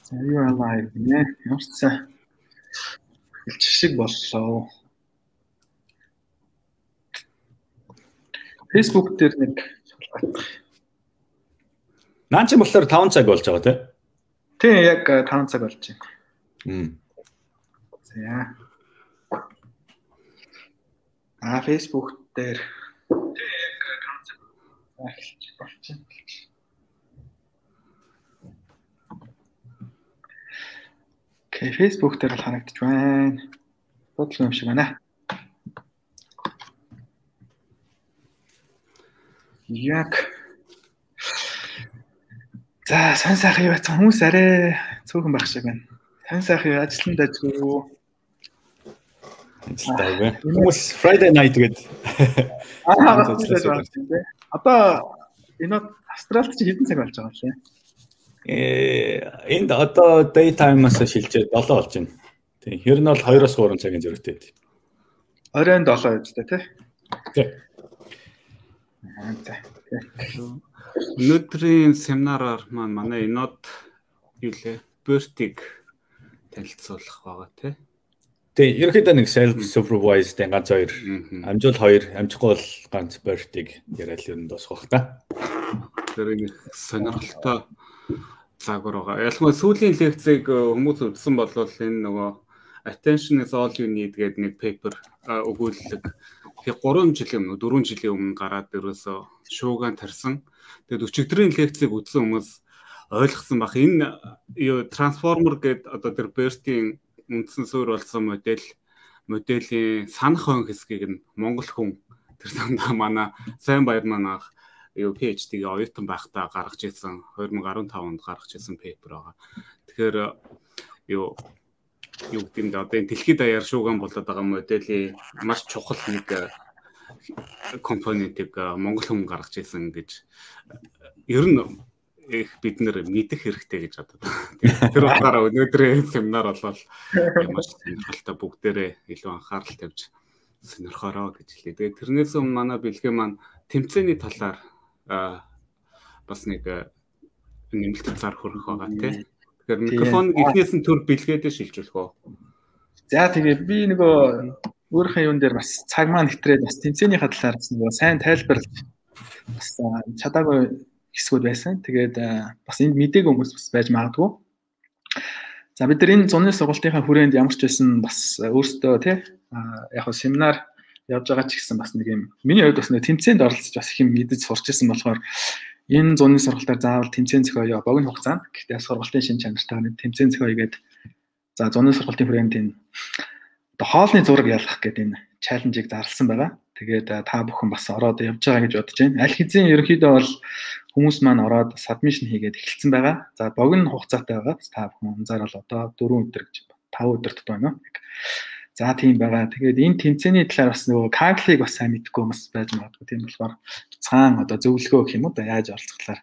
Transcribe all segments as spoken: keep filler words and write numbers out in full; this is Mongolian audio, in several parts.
За юу live нэ. Ямар ч сайн хэлчих шиг боллоо. Facebook дээр нэг Наан чи болохоор таван цаг болж байгаа тий? Тийм яг таван цаг болж байна. Мм. За. А Facebook дээр тийм яг таван цаг эхэлж болж байна. Окей, Facebook дээр л харагдаж байна. Бодлоо юм шиг байна. Яг за сан сайхан юу бацхан хүмүүс арай цөөхөн байх шиг байна. Сан сайхан ажланд ажгүй. Ажилтаа хүмүүс Friday night гээд аа одоо энэ Австралид чи хэдэн цаг болж байгаа вэ? Э энд одоо daytime-аас шилжээд долоо болж байна. Тийм. Ер нь бол хоёроос гурван цагийн зөрүүтэй. Оройн долоо үстэй тий. Тий. За. Өнөөдрийн семинараар маань манай Инод юу лээ? Бертиг танилцуулах байгаа тий. Тий, ерөөхдөө нэг self supervised ганц хоёр, амжуул хоёр, амжихгүй бол ганц бертиг яриад ер нь дуусгах та. Тэр нэг сонирхолтой загвар байгаа. Ялангуяа сүүлийн лекцийг хүмүүс үзсэн бол энэ нөгөө attention is all you need гэдэг нэг paper өгүүлэлэг тэг гурван жилийн өмнө дөрвөн жилийн өмнө гараад ерөөсө шуугаан тарсан. Тэгээд өчигдрийн лекцийг үзсэн хүмүүс ойлгосон бах энэ юу трансформер гэдэг одоо тэр Бертийн үндсэн суурь болсон модель моделийн санах хон хэсгийг нь монгол хүн тэр сандаа манай сайн баяр манайх юу PhD-г оюутан байхдаа гаргаж ирсэн two thousand fifteen онд гаргаж ирсэн пейпер байгаа. Тэгэхээр юу юу гэдэг нь одоо энэ дэлхийд даяар шуугаан болоод байгаа моделийн маш чухал нэг компонентыг монгол хүн гаргаж ирсэн гэж ер нь их бид нэр мэдэх хэрэгтэй гэж боддог. Тэр утгаараа өнөөдрийн семинар болол маш сонирхолтой бүгдээрээ илүү анхаарал тавьж сонирхороо гэж хэлээ. Тэгээд тэрнээс өмнө манай бэлгээ маань тэмцээний талаар бас нэг нэмэлт зар хөрөх байгаа тий. Тэгэхээр микрофон эхнээс нь төр бэлгээдээ шилжүүлэх үү. За тэгээ би нөгөө өөрийнхөө юун дээр бас цаг маань хэтрээд бас тэмцээний талаар бас нөгөө сайн тайлбарлаж бас чадаагүй хэсгүүд байсан. Тэгээд бас энд мдээгүй хүмүүс бас байж магадгүй. За бид нар энэ зуны сургалтынхаа хүрээнд ямар ч байсан бас өөрсдөө тий яг нь семинар явж байгаа ч гэсэн бас нэг юм миний хувьд бас нэг тэмцээнд оролцож бас их юм мэдэж сурч ирсэн болохоор энэ зуны сургалтаар заавал тэмцээн зохиоё богино хугацаанд гэхдээ сургалтын шин чанартай нэг тэмцээн зохиоё гэдэг за зуны сургалтын хүрээнд энэ одоо хоолны зураг ялгах гэдэг энэ чаленжийг зарласан байгаа. Тэгээд та бүхэн бас ороод явж байгаа гэж бодож байна. Аль хэзээ ерөнхийдөө бол хүмүүс маань ороод submission хийгээд эхэлсэн байгаа. За богино хугацаатай байгаа. Та бүхэн анзаарвал одоо дөрвөн өдөр гэж five өдөрт байна. За тийм байгаа. Тэгээд энэ тэмцээний талаар бас нөгөө Kaggle-ыг бас сайн мэдгүй хүмүүс байж магадгүй. Тийм болохоор цаан одоо зөвлөгөө гэх юм уу да яаж оролцох талаар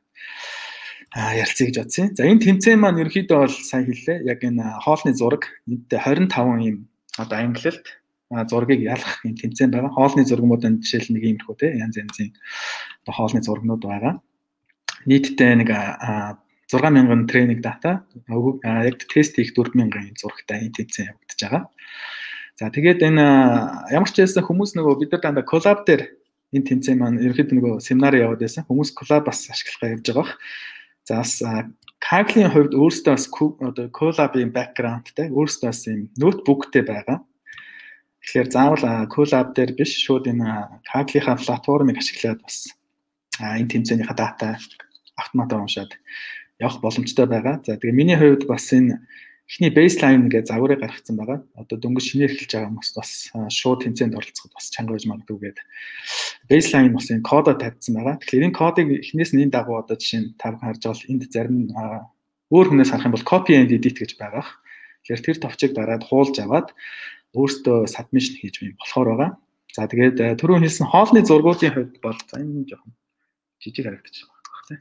а ярилцъя гэж бодсон. За энэ тэмцээн маань ерөнхийдөө бол сайн хэллээ. Яг энэ хоолны зураг нийтдээ twenty-five юм одоо англилд зургийг ялгах юм тэмцээн байгаа. Хоолны зургуудын жишээл нэг иймэрхүү те янз янзын одоо хоолны зургнууд байгаа. Нийтдээ нэг six thousand тренинг дата яг тест хийх four thousand зурагтай энэ тэмцээн явагдаж байгаа. За тэгээд энэ ямар ч байсан хүмүүс нөгөө бид нар дандаа коллаб дээр энэ тэмцээн маань ерөнхийдөө нөгөө семинар яваад байсан. Хүмүүс коллаб бас ашиглахаа явж байгаа. За бас Kaggle-ийн хувьд өөрөөсөө бас одоо коллабын бэкграундтай өөрөөсөө бас юм ноутбуктэй байгаа. Тэгэхээр заавал коллаб дээр биш шууд энэ Kaggle-ийнхаа платформыг ашиглаад бас энэ тэмцээнийхаа дата автоматар уншаад явах боломжтой байгаа. За тэгээ миний хувьд бас энэ эхний baseline гэж загварыг гаргацсан байгаа. Одоо дөнгөж шинээр эхэлж байгаа хүмүүс бас шууд тэмцээнд оролцоход бас чанга байж магадгүй гэдэг. Baseline бас энэ кодоо тавьсан байгаа. Тэгэхээр энэ кодыг эхнээс нь энэ дагуу одоо жишээ нь та бүхэн харж байгаа энд зарим өөр хүнээс харах юм бол copy and edit гэж байгаа. Тэгэхээр тэр товчийг дараад хуулж аваад өөртөө submission хийж юм болохоор байгаа. За тэгээд түрүүн хэлсэн хоолны зургуудын хувьд бол за энэ жоохон жижиг харагдаж байгаа тийм.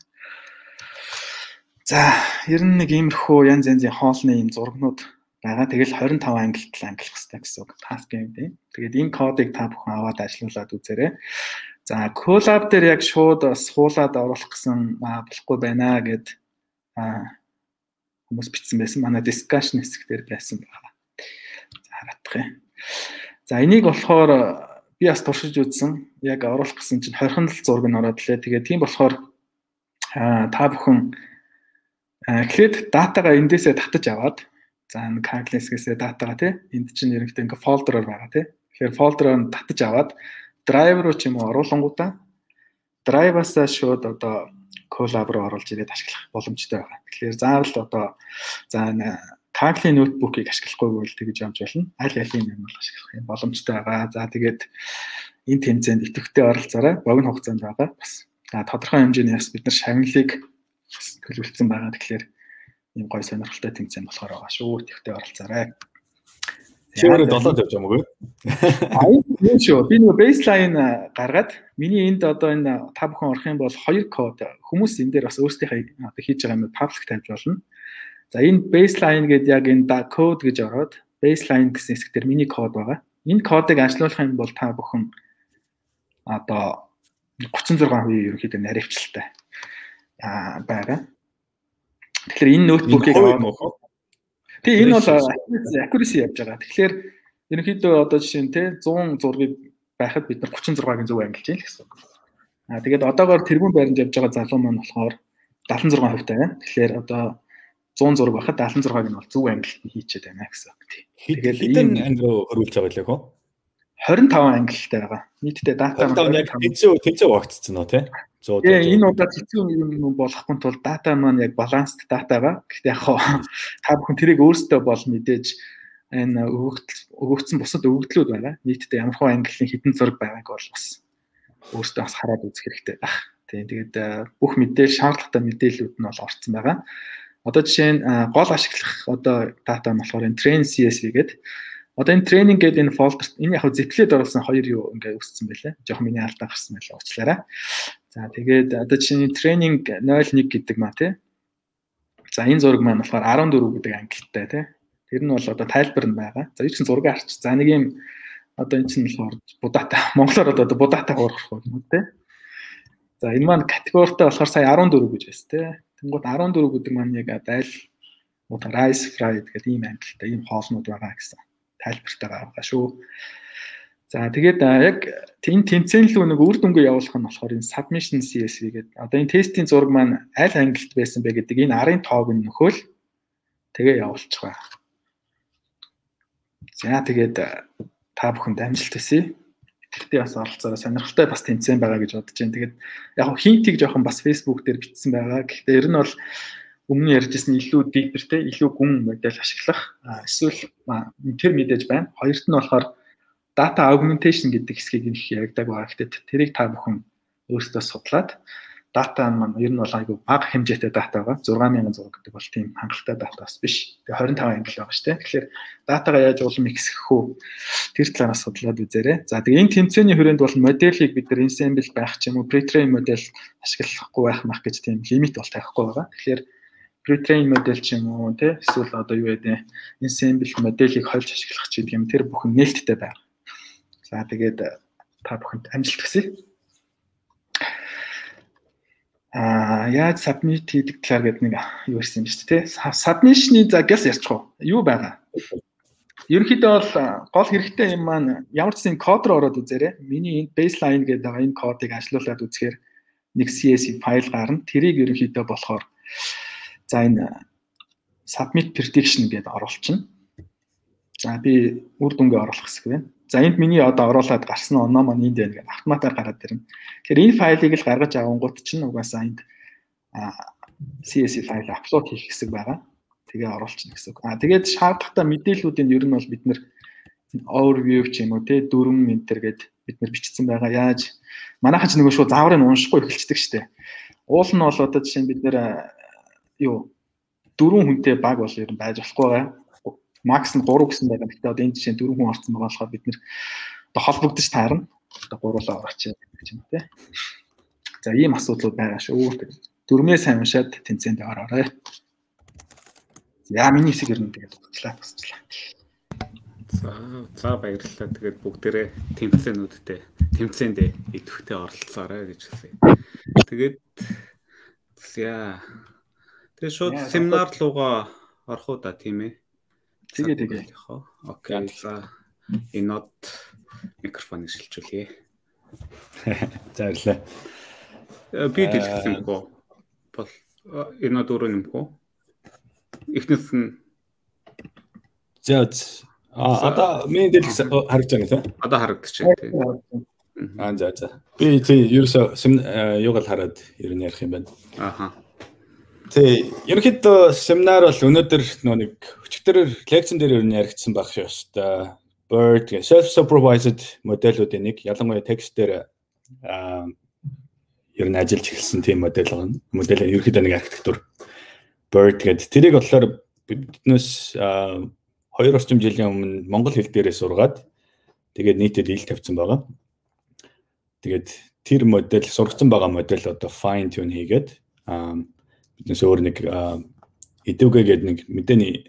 За ер нь нэг иймэрхүү янз янзын хоолны юм зургнууд байгаа. Тэгэл twenty-five ангилт ангилах хэрэгтэй гэсэн үг таsk юм тийм. Тэгээд энэ кодыг та бүхэн аваад ажиллуулад үзээрэй. За коллаб дээр яг шууд бас хуулаад оруулах гэсэн болохгүй байна гэд хүмүүс бичсэн байсан. Манай discussion хэсгээр байсан байгаа. За хараадах юм. За энийг болохоор би бас туршиж үзсэн. Яг оруулах гэсэн чинь хорхон л зураг нь ороод лээ. Тэгээд тийм болохоор та бүхэн эхлээд датагаа эндээсээ татаж аваад за нэг Kaggle-ээсээ датагаа тий энд чинь ерөнхийдөө ингээ фолдероор байгаа тий. Тэгэхээр фолдероор татаж аваад драйв руу ч юм уу оруулангуудаа драйваасаа шууд одоо collab руу оруулж ирээд ашиглах боломжтой байгаа. Тэгэхээр заавал одоо за Kaggle-ийн ноутбукийг ашиглахгүй бол тэгж явж болно. Аль алийг нь бол ашиглах юм боломжтой байгаа. За тэгээд энэ тэмцээнд идэвхтэй оролцоорой. Богино хугацаанд байгаа. Бас тодорхой хэмжээний бас бид нар шагналыг төлөвлөсөн байгаа. Тэгэхээр ийм гоё сонирхолтой тэмцээн болохоор байгаа шүү. Идэвхтэй оролцоорой. Чигээр долоод явж байгаа юм уу? Аа энэ шүү. Би нөгөө baseline гаргаад миний энд одоо энэ та бүхэн орох юм бол хоёр код хүмүүс энэ дээр бас өөрсдийнхээ одоо хийж байгаа юм public тавьж болно. За энэ baseline гэдэг яг энэ code гэж ороод baseline гэсэн хэсэг дээр миний код байгаа. Энэ кодыг ажилуулах юм бол та бүхэн одоо гуцан зургаан хувийн ерөнхийдөө наривчлалтай аа байгаа. Тэгэхээр энэ ноутбукийг тий энэ бол accuracy явж байгаа. Тэгэхээр ерөнхийдөө одоо жишээ нь те зуун зургийг байхад бид нар гуцан зургааг зөв ангилж яах гэсэн үг. Аа тэгээд одоогоор тэргүүн байранд явж байгаа залуу маань болохоор даатан зургаан хувьтай байна. Тэгэхээр одоо зуун зураг байхад даатан зургааг нь бол зөв ангилт нь хийчихэд байна гэсэн үг тий. Тэгээд хэдэн анги руу хөрвүүлж байгаа лээ хөө? двадцать пять ангилалтай байгаа. Нийтдээ дата маань яг тэнцээ тэнцээ багтцсан уу тий? зөө зөө. Энэ удаа цэцүү юм болохгүй тул дата маань яг балансд датагаа. Гэхдээ яг та бүхэн тэрийг өөрсдөө бол мэдээж энэ өгөгдсөн бусад өгөгдлүүд байгаа. Нийтдээ ямар хөө ангиллын хэдэн зураг байгааг бол бас өөрсдөө бас хараад үзэх хэрэгтэй байна. Тийм тэгээд бүх мэдээлэл шаардлагатай мэдээллүүд нь бол орцсон байгаа. Одоо жишээ нь гол ашиглах одоо дата нь болохоор энэ train C S V гэдэг. Одоо энэ training гэдэг энэ folder энэ яг зэтлээд оруулсан хоёр юу ингээ үүссэн байлаа. Жохон миний алдаа гарсан байлаа уучлаарай. За тэгээд одоо чинь training ноль нэг гэдэг маа тий. За энэ зураг маань болохоор арван дөрөв гэдэг ангилалтай тий. Тэр нь бол одоо тайлбар нь байгаа. За энэ чинь зураг арч. За нэг юм одоо энэ чинь болохоор будата монголоор одоо будата хуурах юм тий. За энэ маань категоритой болохоор сая арван дөрөв гэж байсан тий. Тэнгууд арван дөрөв гэдэг маань яг айл одоо rice fried гэдэг ийм ангилалтай ийм хоолнууд байгаа гэсэн тайлбартай байгаа шүү. За тэгээд яг энэ тэмцээн лөө нэг үр дүнгээ явуулах нь болохоор энэ submission C S V гэдэг. Одоо энэ тестийн зураг маань аль ангилалт байсан бэ гэдэг энэ арын тоог нь нөхөөл тэгээ явуулчих байна. За тэгээд та бүхэнд амжилт хүсье. Тэгтээ бас оролцоороо сонирхолтой бас тэмцээн байгаа гэж бодож байна. Тэгээд яг хинтийг жоохон бас Facebook дээр бичсэн байгаа. Гэхдээ ер нь бол өмнө ярьжсэн илүү deeper-тэй, илүү гүн модель ашиглах эсвэл тэр мэдээж байна. Хоёрт нь болохоор data augmentation гэдэг хэсгийг их яригдаг байгаа. Гэхдээ тэрийг та бүхэн өөрсдөө судлаад дата маань ер нь бол айгүй бага хэмжээтэй дата байгаа. зургаан мянган зураг гэдэг бол тийм хангалттай дата бас биш. Тэгээ двадцать пять ангил байгаа шүү дээ. Тэгэхээр датагаа яаж улам ихсгэх үү? Тэр талаас судлаад үзээрэй. За тэгээ энэ тэмцээний хүрээнд бол модельийг бид нар ensemble байх ч юм уу, pre-train модель ашиглахгүй байх мах гэж тийм лимит бол тавихгүй байгаа. Тэгэхээр pre-train модель ч юм уу тий эсвэл одоо юу гэдэг ensemble модельийг хольж ашиглах ч гэдэг юм тэр бүхэн нээлттэй байна. За тэгээд та бүхэнд амжилт хүсье. Аа яаж submit хийдэг талаар гэдэг нэг юу ирсэн юм шүү дээ. Submission-ийн загаас ярьчих уу? Юу байгаа? Ерөнхийдөө бол гол хэрэгтэй юм маань ямар ч зэн код руу ороод үзээрэй. Миний энэ baseline гэдэг байгаа энэ кодыг ажилуулад үзэхээр нэг C S V файл гарна. Тэрийг ерөнхийдөө болохоор за энэ submit prediction гэдэг оруулчихна. За би үр дүнгээ оруулах хэсэг байна. За энд миний одоо оруулаад гарсан оноо маань энд байна гэдэг автоматар гараад ирнэ. Тэгэхээр энэ файлыг л гаргаж авангууд чинь угаасаа энд C S V файл апплод хийх хэсэг байгаа. Тэгээ оруулчихна гэсэн үг. Аа тэгээд шаардлагатай мэдээллүүдийн ер нь бол бид нэр overview ч юм уу те дөрвөн ментер гээд бид нар бичсэн байгаа. Яаж манайхан ч нөгөө шууд зааврыг уншихгүй эхэлчихдэг штеп. Уул нь бол одоо жишээ нь бид нэр юу дөрвөн хүнтэй баг бол ер нь байж болохгүй байгаа. Макс нь гурав гэсэн байгаа. Гэхдээ одоо энэ жишээ дөрвөн хүн орсон байгаа болохоор бид нэр одоо холбогдож таарна. Одоо гуруулаа орооч гэж юм те. За ийм асуудлууд байгаа шүү. Дөрмөө сайн уншаад тэнцээнд ороорой. Яа миний хэсэг ер нь тэгээд дутлаа басчлаа. За за баярлалаа. Тэгээд бүгдээрээ тэмцээнүүдтэй тэмцээнд идэвхтэй оролцоорой гэж хэлсэн. Тэгээд яа. Тэгээд шууд семинар руугаа орох уу да тийм ээ. Тэгээ тэгээ. Окей. За энэ нот микрофоныг шилжүүлье. За баярлалаа. Би дэлгэсэн гоо. Бол энэ нот өөрөө нэмэх үү? Эхнээс нь За а одоо миний дэлгэсэн харагдаж байна тийм. Одоо харагдчихэв тийм. Аа за за. Би тий ерөөсөө юугаар хараад ер нь ярих юм байна. Аха. Тий ерөнхийдөө семинар бол өнөөдөр нөө нэг өчигдөр лекцэн дээр ер нь яригдсан байх шүү дээ. Bird self supervised модельүүдийн нэг ялангуяа текст дээр аа ер нь ажиллаж эхэлсэн тийм модель байна. Модель ерөнхийдөө нэг архитектур Bird гэдэг. Тэрийг болохоор биднээс хоёр орчим жилийн өмнө монгол хэл дээрээ сургаад тэгээд нийтэд ил тавьсан байгаа. Тэгээд тэр модель сургацсан байгаа модель одоо fine tune хийгээд биднээс өөр нэг эдвгэ гэдэг нэг мэдээний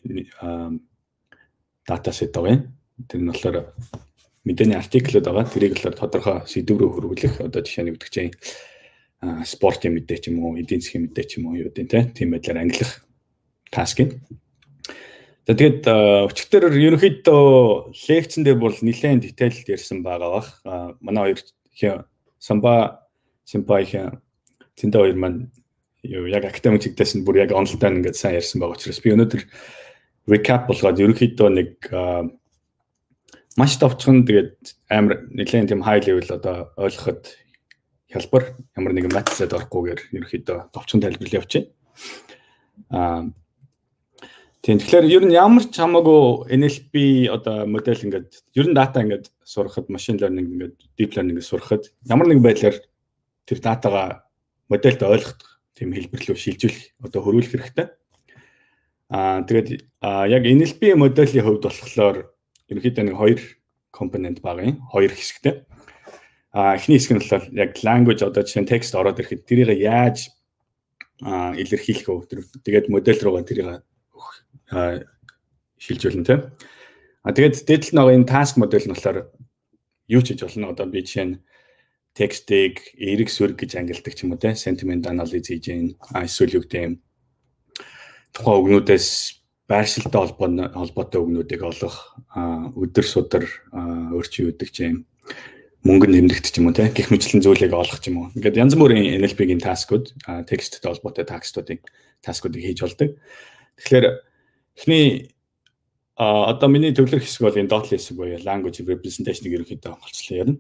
дата сет байгаа юм. Тэр нь болохоор мэдээний артиклүүд байгаа. Тэрийг болохоор тодорхой сэдв рүү хөрвүүлэх одоо жишээ нь өгдөг чинь спортын мэдээ ч юм уу, эдийн засгийн мэдээ ч юм уу юу гэдэг тийм байдлаар ангилах таск юм. За тэгээд өчигдөр ерөнхийдөө лекцэн дээр бол нэлээд детальд ярьсан байгаа бах. Манай хоёр самба симпай зиндэ хоёр маань юу яг академик чигтээс нь бүр яг онлтаа ингээд сайн ярьсан байгаа учраас би өнөөдөр recap болгоод ерөнхийдөө нэг маш товчхон тэгээд амар нэлээд тийм high level одоо ойлгоход хялбар ямар нэгэн матцад орохгүйгээр ерөнхийдөө товчхон тайлбарлал явуулчих. Аа тийм тэгэхээр ер нь ямар ч хамаагүй эн эл пи одоо модель ингээд ер нь дата ингээд сурахад машин learning ингээд deep learning ингээд сурахад ямар нэгэн байдлаар тэр датагаа модельд ойлгох тийм хэлбэрлүү шилжүүлэх одоо хөрвүүлэх хэрэгтэй. Аа тэгээд яг эн эл пи моделийн хувьд болохоор ерөнхийдөө нэг хоёр компонент байгаа юм. Хоёр хэсэгтэй. Аа эхний хэсэг нь болохоор яг language одоо жишээ нь текст ороод ирэхэд тэрийг яаж аа илэрхийлэх вэ? Тэгээд модель руугаа тэрийг шилжүүлнэ тийм. А тэгээд дээдл нэг энэ task модель нь болохоор юу ч хийж болно. Одоо би жишээ нь текстийг эрэг сүрэг гэж ангилдаг ч юм уу тийм. Sentiment analysis хийж гин эсвэл юу гэдэг юм. Тухайн үгнүүдээс байршилтай холбоотой үгнүүдийг олох, өдөр судар өрчин үүдэг ч юм. Мөнгө нэмдэгт ч юм уу тийм. Гэх мэтлэн зүйлийг олох ч юм уу. Ингээд янз бүрийн эн эл пи-ийн таскууд, тексттэй холбоотой таскуудыг таскуудыг хийж болдог. Тэгэхээр эхний а одоо миний төвлөрөх хэсэг бол энэ dot хэсэг буюу language representation-ыг ерөнхийдөө олцлоо ярина.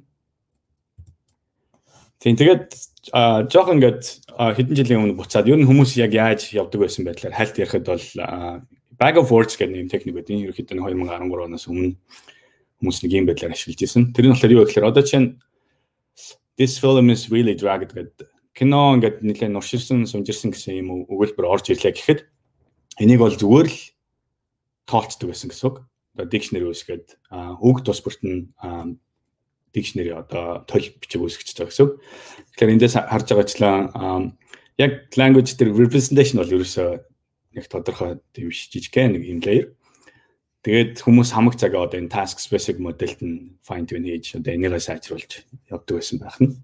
Тийм тэгээд жоох ингээд хэдэн жилийн өмнө буцаад ер нь хүмүүс яг яаж явдаг байсан байдлаар хальт ярихад бол bag of words гэдэг нэм техник байдаг. Ерөнхийдөө two thousand thirteen оноос өмнө хүмүүс нэг юм байдлаар ашиглаж ирсэн. Тэр нь болохоор юу гэхээр одоо чинь this film is really dragged гэдэг кино ингээд нэлээд нурширсан, сунжирсан гэсэн юм өгүүлбэр орж ирлээ гэхэд энийг бол зүгээр л тоолцдог байсан гэсэн үг. Одоо dictionary үүсгээд үг тус бүрт нь dictionary одоо тойл бичиг үүсгэж байгаа гэсэн үг. Тэгэхээр эндээс харж байгаачлаа яг language дээр representation бол ерөөсөө нэг тодорхой тийм жижигхэн нэг юм layer. Тэгээд хүмүүс хамаг цагаа одоо энэ task specific модельд нь fine tune хийж одоо энийгээ сайжруулж явдаг байсан байх нь.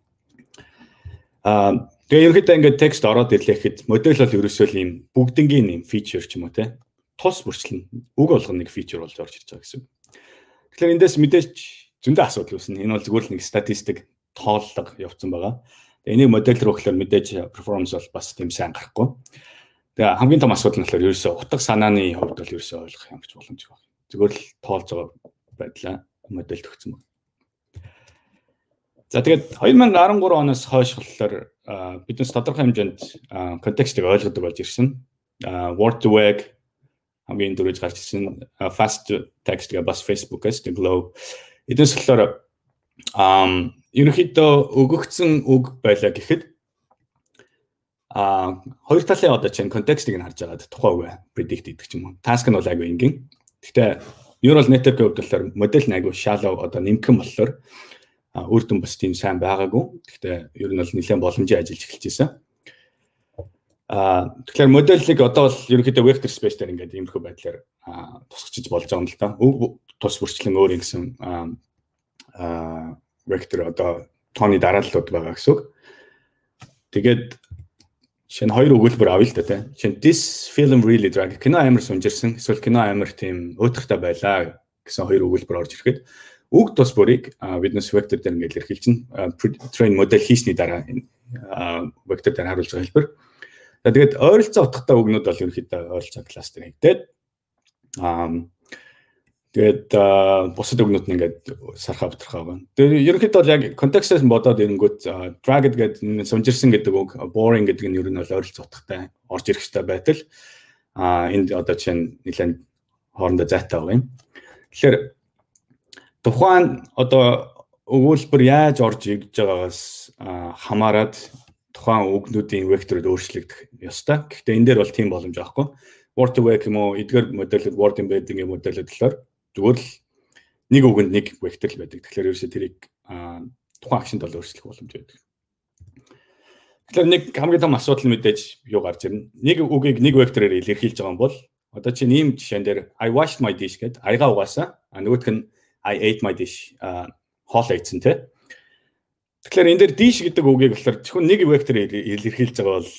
Аа тэгээ ерөнхийдөө ингээд текст ороод ирлээ гэхэд модель бол ерөөсөө л ийм бүгднгийн ийм фичер ч юм уу те тус бүрчлэн үг болгоно нэг фичер болж орж ирж байгаа гэсэн. Тэгэхээр эндээс мэдээж зөндөө асуудал үүснэ. Энэ бол зүгээр л нэг статистик тооллого явцсан байгаа. Тэгээ энийг модель руу гэхээр мэдээж перформанс бол бас тийм сайн гарахгүй. Тэгээ хамгийн том асуудал нь болохоор ерөөсөө утга санааны хувьд бол ерөөсөө ойлгох юм ч боломжгүй байна. Зүгээр л тоолж байгаа байдлаа модельд өгсөн байна. За тэгээд two thousand thirteen оноос хойш болохоор биднес тодорхой хэмжээнд контекстыг ойлгодог болж ирсэн. Word to Wag хамгийн дөрөж гарч ирсэн. Fast text гэ бас Facebook-ээс Glow. Эдээс болохоор ерөнхийдөө өгөгдсөн үг байлаа гэхэд а хоёр талын одоо чинь контекстыг нь харж байгаад тухайн үг predict хийдэг ч юм уу. Task нь бол айгүй энгийн. Гэхдээ neural network-ийн хувьд болохоор модель нь айгүй shallow одоо нэмгэн болохоор үр дүн бас тийм сайн байгаагүй. Гэхдээ ер нь бол нэлээд боломжийн ажиллаж эхэлж байсан. Аа тэгэхээр модельийг одоо бол ерөнхийдөө vector space дээр ингээд иймэрхүү байдлаар тусгachиж болж байгаа юм л та. Үг тус бүрчлэн өөр ингэсэн аа vector одоо тооны дарааллууд байгаа гэсэн үг. Тэгээд жишээ нь хоёр өгүүлбэр авъя л да тий. Жишээ нь this film really drag кино амар сунжирсан эсвэл кино амар тийм өтөртэй байлаа гэсэн хоёр өгүүлбэр орж ирэхэд үг тус бүрийг witness vector дээр ингээд илэрхийлж train модель хийсний дараа vector дээр харуулж байгаа хэлбэр. Тэгээд ойролцоо утгатай үгнүүд бол ерөнхийдөө ойролцоо кластер хийгдээд аа тэгээд бусад үгнүүд нь ингээд сархаа бутархаа байна. Тэгээд ерөнхийдөө бол яг контекстээс бодоод ирэнгүүт dragged гэдэг сунжирсан гэдэг үг boring гэдэг нь ер нь бол ойролцоо утгатай орж ирэх хэрэгтэй байтал аа энд одоо чинь нэлээд хоорондоо зайтай байгаа юм. Тэгэхээр тухайн одоо өгүүлбэр яаж орж ирж байгаагаас хамаарат тухайн үгнүүдийн векторыг өөрчлөгдөх ёстой. Гэхдээ энэ дээр бол тийм боломж байхгүй. Word to vec юм уу эдгээр модельд word embedding-ийн модельд болохоор зүгээр л нэг үгэнд нэг вектор л байдаг. Тэгэхээр ерөөсөө тэрийг тухайн акшнд бол өөрчлөх боломж байдаг. Тэгэхээр нэг хамгийн том асуудал мэдээж юу гарч ирнэ. Нэг үгийг нэг вектороор илэрхийлж байгаа юм бол одоо чинь ийм жишээн дээр I washed my dish гэдэг аяга угаасаа нөгөөх нь I ate my dish хоол идсэн тий. Тэгэхээр энэ дээр dish гэдэг үгийг болохоор зөвхөн нэг вектор илэрхийлж байгаа бол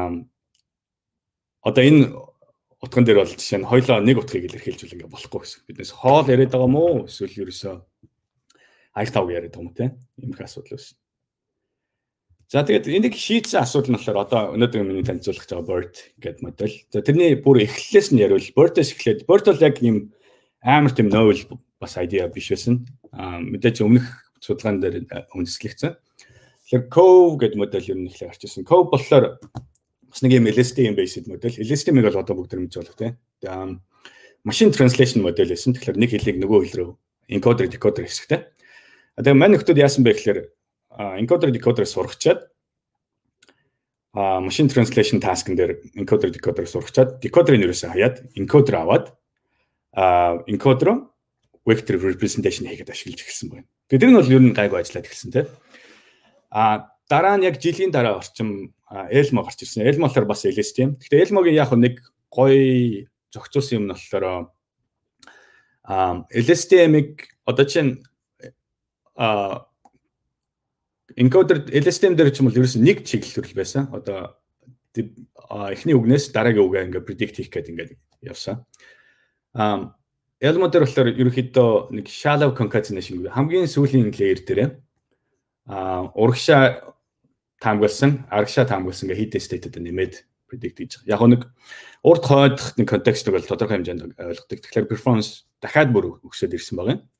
одоо энэ утган дээр бол жишээ нь хоёлоо нэг утгыг илэрхийлж үл ингээ болохгүй гэсэн. Биднээс хоол яриад байгаа мó эсвэл ерөөсөө аяг тавг яриад байгаа юм тий. Ийм их асуудал байна. За тэгээд энийг шийдсэн асуудал нь болохоор одоо өнөөдөр миний танилцуулах байгаа BERT гэдэг модель. За тэрний бүр эхлэлээс нь яривал BERT-ээс эхлээд BERT бол яг ийм амар тийм novel бас idea биш байсан. Аа мэдээж өмнөх судалгаан дээр үндэслэгдсэн. Тэгэхээр Cove гэдэг модель ер нь эхлээ гарч ирсэн. Cove болохоор бас нэг юм L S T M based модель. L S T M-ыг бол одоо бүгд мэдж болох тийм. Тэгээ machine translation модель байсан. Тэгэхээр нэг хэлийг нөгөө хэл рүү encoder decoder хэсэгтэй. Тэгээ мань нөхдүүд яасан бэ гэхээр encoder decoder сургачаад machine translation task-ын дээр encoder decoder сургачаад decoder-ын ерөөсөө хаяад encoder аваад encoder vector representation хийгээд ашиглаж эхэлсэн байна. Тэгээд тэр нь бол ер нь гайгүй ажиллаад эхэлсэн тийм. А дараа нь яг жилийн дараа орчим Elmo гарч ирсэн. Elmo болохоор бас L S T M. Гэхдээ Elmo-гийн яг нэг гоё зохицуулсан юм нь болохоор а L S T M-ыг одоо чинь а encoder L S T M дээр ч юм бол ерөөс нэг чиглэл байсан. Одоо эхний үгнээс дараагийн үгээ ингээ predict хийх гэдэг ингээ явсан. А Elmo дээр болохоор ерөөхдөө нэг shallow concatenation хамгийн сүүлийн layer дээр а урагшаа таамагласан, арагшаа таамагласан ингээ heat state-д нэмээд predict хийж байгаа. Яг нэг урд хойдох нэг контекстыг бол тодорхой хэмжээнд ойлгодог. Тэгэхээр performance дахиад бүр өсөд ирсэн байгаа юм.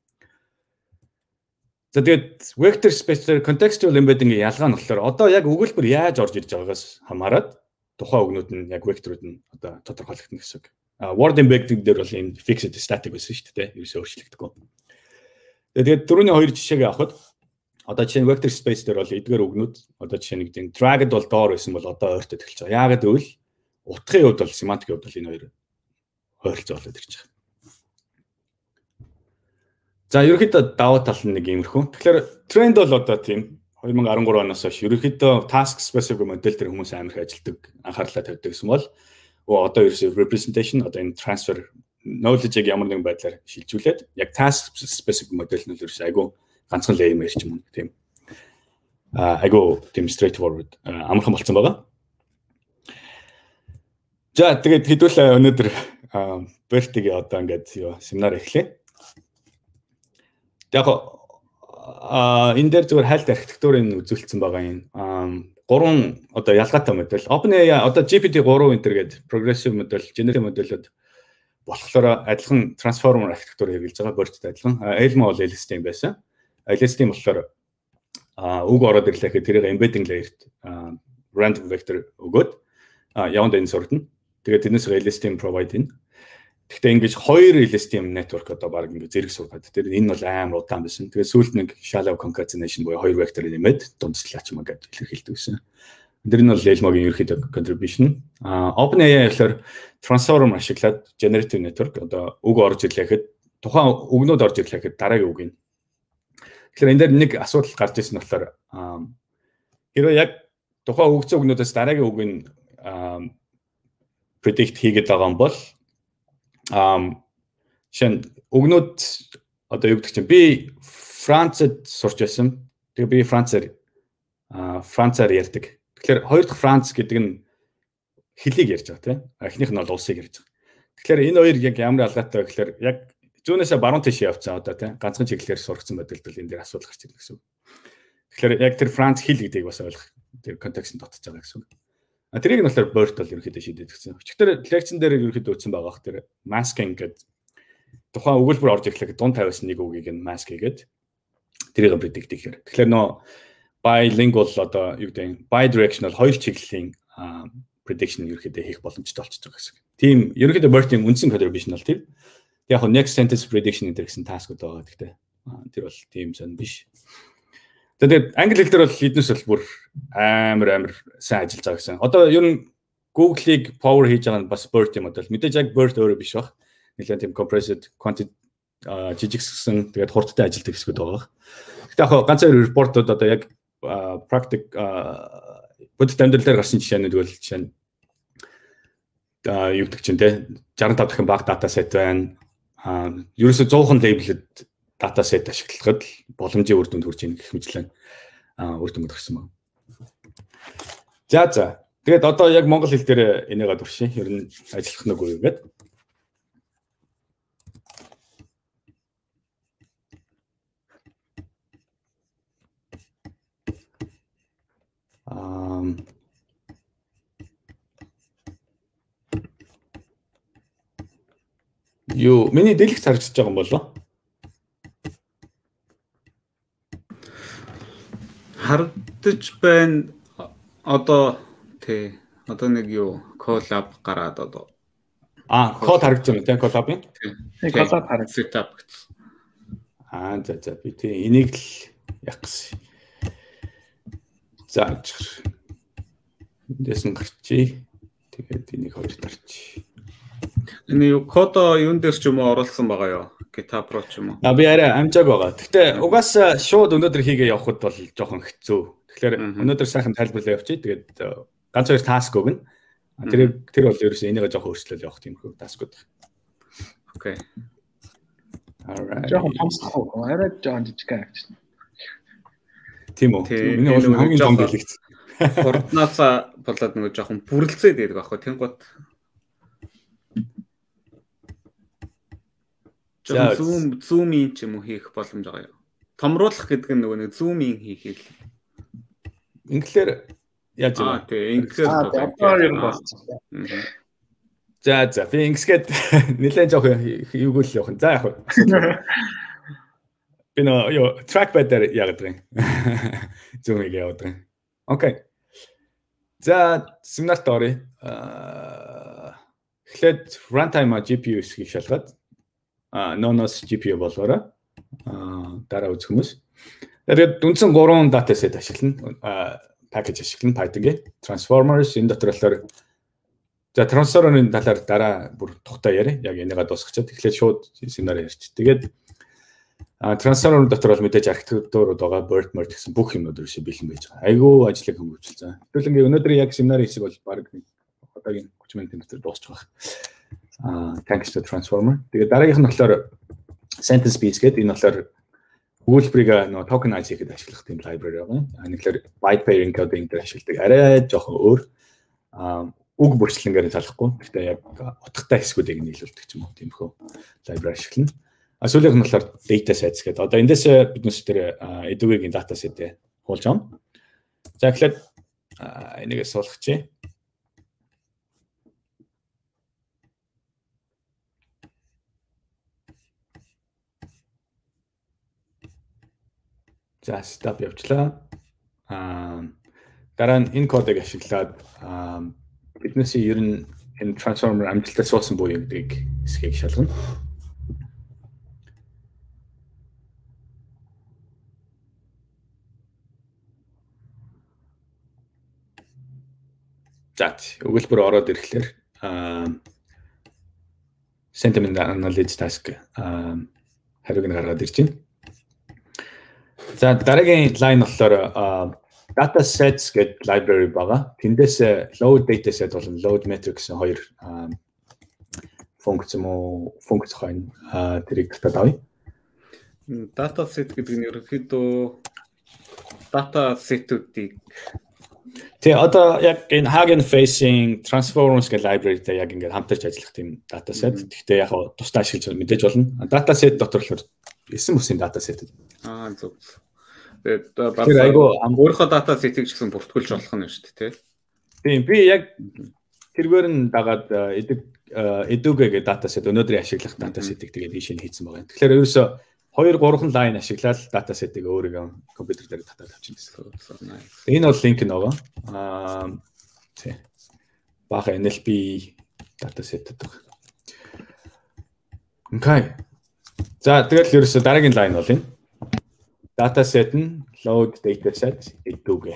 За тэгээд vector space дээр contextual embedding-ийн ялгаа нь болохоор одоо яг өгүүлбэр яаж орж ирж байгаагаас хамаарат тухайн үгнүүд нь яг векторууд нь одоо тодорхойлогдно гэсэн үг. А word embedding дээр бол энэ fixed static байсан шүү дээ. Ерөөсөө өөрчлөгдөхгүй. Тэгээд түрүүний хоёр жишээг авахад одоо жишээ нь vector space дээр бол эдгээр үгнүүд одоо жишээ нь гэдэг dragged бол доор байсан бол одоо ойртод эхэлж байгаа. Яагаад гэвэл утгын хувьд бол семантикийн хувьд бол энэ хоёр ойролцоо болоод ирж байгаа. За ерөнхийдөө даваа тал нь нэг иймэрхүү. Тэгэхээр тренд бол одоо тийм two thousand thirteen оноос хойш ерөнхийдөө task specific модель дээр хүмүүс амар их ажилдаг, анхаарлаа тавьдаг гэсэн бол одоо ерөөсөө representation одоо энэ transfer knowledge-ийг ямар нэгэн байдлаар шилжүүлээд яг task specific модель нь ерөөсөө айгүй ганцхан layer мэрч юм тийм. А айгүй тийм straightforward амархан болсон байгаа. За тэгээд хэдүүлээ өнөөдөр BERT-ийг одоо ингээд юу семинар эхлэе. Яг а энэ дээр зүгээр хайлт архитектурын үзүүлсэн байгаа юм. А гурван одоо ялгаатай модель. OpenAI одоо G P T three энтер гэдэг progressive модель, generative модельд болохоор адилхан transformer архитектур хэрэгжилж байгаа BERT-тэй адилхан. Elmo бол L S T M байсан. L S T M болохоор а үг ороод ирлээхэд тэрийг embedding layer-т random vector өгөөд яванд энэ сурдна. Тэгээд тэрнээс L S T M provide ин. Гэхдээ ингэж хоёр L S T M network одоо баг ингэ зэрэг суугаад. Тэр энэ бол амар удаан байсан. Тэгээд сүүлд нэг shallow concatenation буюу хоёр vector нэмээд дундслаач юм гэдэг илэрхийлдэг гэсэн. Тэр нь бол Elmo-гийн ерөнхийдөө contribution. А OpenAI болохоор transformer ашиглаад generative network одоо үг орж ирлээхэд тухайн үгнүүд орж ирлээхэд дараагийн үг нь. Тэгэхээр энэ дээр нэг асуудал гарч ирсэн болохоор хэрвээ яг тухайн үгцэн үгнүүдээс дараагийн үг нь predict хийгээд байгаа юм бол ам шин үгнүүд одоо юу гэдэг чинь би Францад сурч байсан. Тэгээ би Францаар а Францаар ярьдаг. Тэгэхээр хоёр дахь Франц гэдэг нь хэлийг ярьж байгаа тийм. Эхнийх нь бол улсыг ярьж байгаа. Тэгэхээр энэ хоёр яг ямар алгаатай вэ гэхээр яг зүүнээсээ баруун тийш явцсан одоо тийм ганцхан чиглэлээр сургацсан байдаг л энэ дээр асуудал гарч ирнэ гэсэн үг. Тэгэхээр яг тэр Франц хэл гэдгийг бас ойлгох тэр контекст дотож байгаа гэсэн үг. А тэрийг нь болохоор Борт бол ерөөхдөө шийдээд өгсөн. Өчигдөр лекцэн дээр ерөөхдөө өгсөн байгаа хөх тэр masking гэдэг тухайн өгүүлбэр орж ирэхлээр дунд тавьсан нэг үгийг нь mask гэдэг тэрийг predict хийхээр. Тэгэхээр нөө bilingual одоо юу гэдэг bidirectional хоёр чиглэлийн prediction ерөөхдөө хийх боломжтой болчихж байгаа гэсэн. Тийм ерөөхдөө Borт-ийн үндсэн contribution бол тэр. Яг нь next sentence prediction гэдэг гэсэн таскууд байгаа гэхдээ тэр бол тийм сан биш. Тэгээд англи хэл дээр бол эднээс бол бүр амар амар сайн ажиллаж байгаа гэсэн. Одоо ер нь Google-ийг power хийж байгаа нь бас Borт юм одоо мэдээж яг Borт өөрөө биш баг. Нэлээд тийм compressed quantity жижигсэн тэгээд хурдтай ажилладаг хэсгүүд байгаа. Гэхдээ яг ганц хоёр репортууд одоо яг practic бодит амьдралаар гарсан жишээнүүд бол жишээ нь юу гэдэг чинь те шестьдесят пять дахин бага дата сет байна. Аа ерөөсө сто label-д дата сет ашиглахад боломжийн үр дүнд хүрч ийн гэх мэтлэн аа үр дүнд гарсан байна. За за. Тэгээд одоо яг монгол хэл дээр энийгээ дуршин. Ер нь ажиллах нэг үе гэдэг. Аа Юу, миний дэлгэц харагдаж байгаа юм болоо? Харагдаж байна. Одоо тий. Одоо нэг юу коллаб гараад одоо. Аа, код харагдаж байна тий, коллаб юм. Тий, коллаб харагдаж setup гэсэн. Аа, за за би тий энийг л яг гэсэн. За. Эндээс нь гарчий. Тэгээд энийг хоёр тарчий. Энэ юу кодо юун дээр ч юм уу оруулсан байгаа юу? GitHub руу ч юм уу? А би арай амжааг байгаа. Гэхдээ угаасаа шууд өнөөдөр хийгээ явахд бол жоохон хэцүү. Тэгэхээр өнөөдөр сайхан тайлбарлаа явчих. Тэгээд ганц хоёр таск өгнө. Тэр тэр бол ерөөсөө энийгээ жоохон өөрчлөл явах тийм хөө таскууд. Окей. Alright. Жоохон томсох уу? Арай жоохон жижиг харагдчихна. Тийм үү? Миний бол хамгийн том дэлгэц. Хурднаасаа болоод нөгөө жоохон бүрлцээд байдаг байхгүй тийм гот. Жон зум зумын ч юм уу хийх боломж байгаа юу? Томруулах гэдэг нь нөгөө нэг зумын хийх хэл. Инглээр яаж вэ? Аа тийм инглээр одоо юм болчихсон. За за би ингэсгээд нэлээд жоох юуг л явах. За яг хөө. Би нөө юу trackpad дээр яагаад юм. Зумыг яваад байна. Окей. За семинарт оръё. Аа эхлээд runtime джи пи ю-ийг шалгаад а ноноос джи пи ю болгоорой. А дараа үзэх хүмүүс. Тэгээд үндсэн гурван датасет ашиглана. А package ашиглана Python-гээ. Transformers энэ дотор болохоор за transformer-ын талаар дараа бүр тухтай яриа. Яг энийгээ дуусгачаад эхлээд шууд семинар ярьчих. Тэгээд а transformer дотор бол мэдээж архитектурууд байгаа, Borт Mort гэсэн бүх юмнууд ерөөсөө бэлэн байж байгаа. Айгүй ажлыг хөнгөвчлээ. Тэгвэл ингээ өнөөдөр яг семинарын хэсэг бол баг одоогийн thirty минутын дотор дуусчих واخ. А thanks to transformer. Тэгээд дараагийнх нь болохоор sentence piece гэдэг энэ болохоор өгүүлбэрийг нөө tokenize хийхэд ашиглах тийм library байгаа. А нэглэр byte pair encoding дээр ашигладаг. Арай жоохон өөр. А үг бүрчлэнгээр залахгүй. Гэхдээ яг утгатай хэсгүүдийг нийлүүлдэг ч юм уу тиймхүү library ашиглана. А сүүлийнх нь болохоор data sets гэдэг. Одоо эндээс бид нүс дээр эдүгийн data set-ээ хуулж байгаа. За эхлээд энийгээ суулгачих. За stop явууллаа. Аа дараа нь энэ кодыг ашиглаад биднээс ер нь энэ transformer амжилттай суусан буюу гэдгийг хэсгийг шалгана. За өгүүлбэр ороод ирэхлээр sentiment analysis task хариуг нь гаргаад ирж байна. За дараагийн line болохоор data sets гэдэг library байгаа. Тэндээс load data set болон load metrics хоёр функц мөн функц хайн тэрийг татаад авъя. Data set гэдэг нь ерөнхийдөө data set-үүдийг Тэгээ одоо яг энэ Hugging Facing Transformers гэх library-тэй яг ингээд хамтарч ажиллах тийм dataset. Гэхдээ яг тусдаа ашиглаж мэдээж болно. Dataset дотор л эссэн бүсийн dataset. Аа зөв. Тэгээд бас өөрийнхөө dataset-ийг ч гэсэн бүртгүүлж болох нь шүү дээ, тийм. Би яг тэргээр нь дагаад эдэг эдүгээ dataset өнөөдрийн ашиглах dataset-ийг тэгээд ийш нь хийсэн байгаа. Тэгэхээр ерөөсөө хоёр гурван лайн ашиглаад dataset-ийг өөрийнхөө компьютер дээр татаад авчихсан гэсэн. Энэ бол линк нөгөө аа тий. Бага эн эл пи dataset гэдэг. Окей. За тэгэл ерөөсө дараагийн лайн бол энэ. Dataset нь load dataset эдүгээ.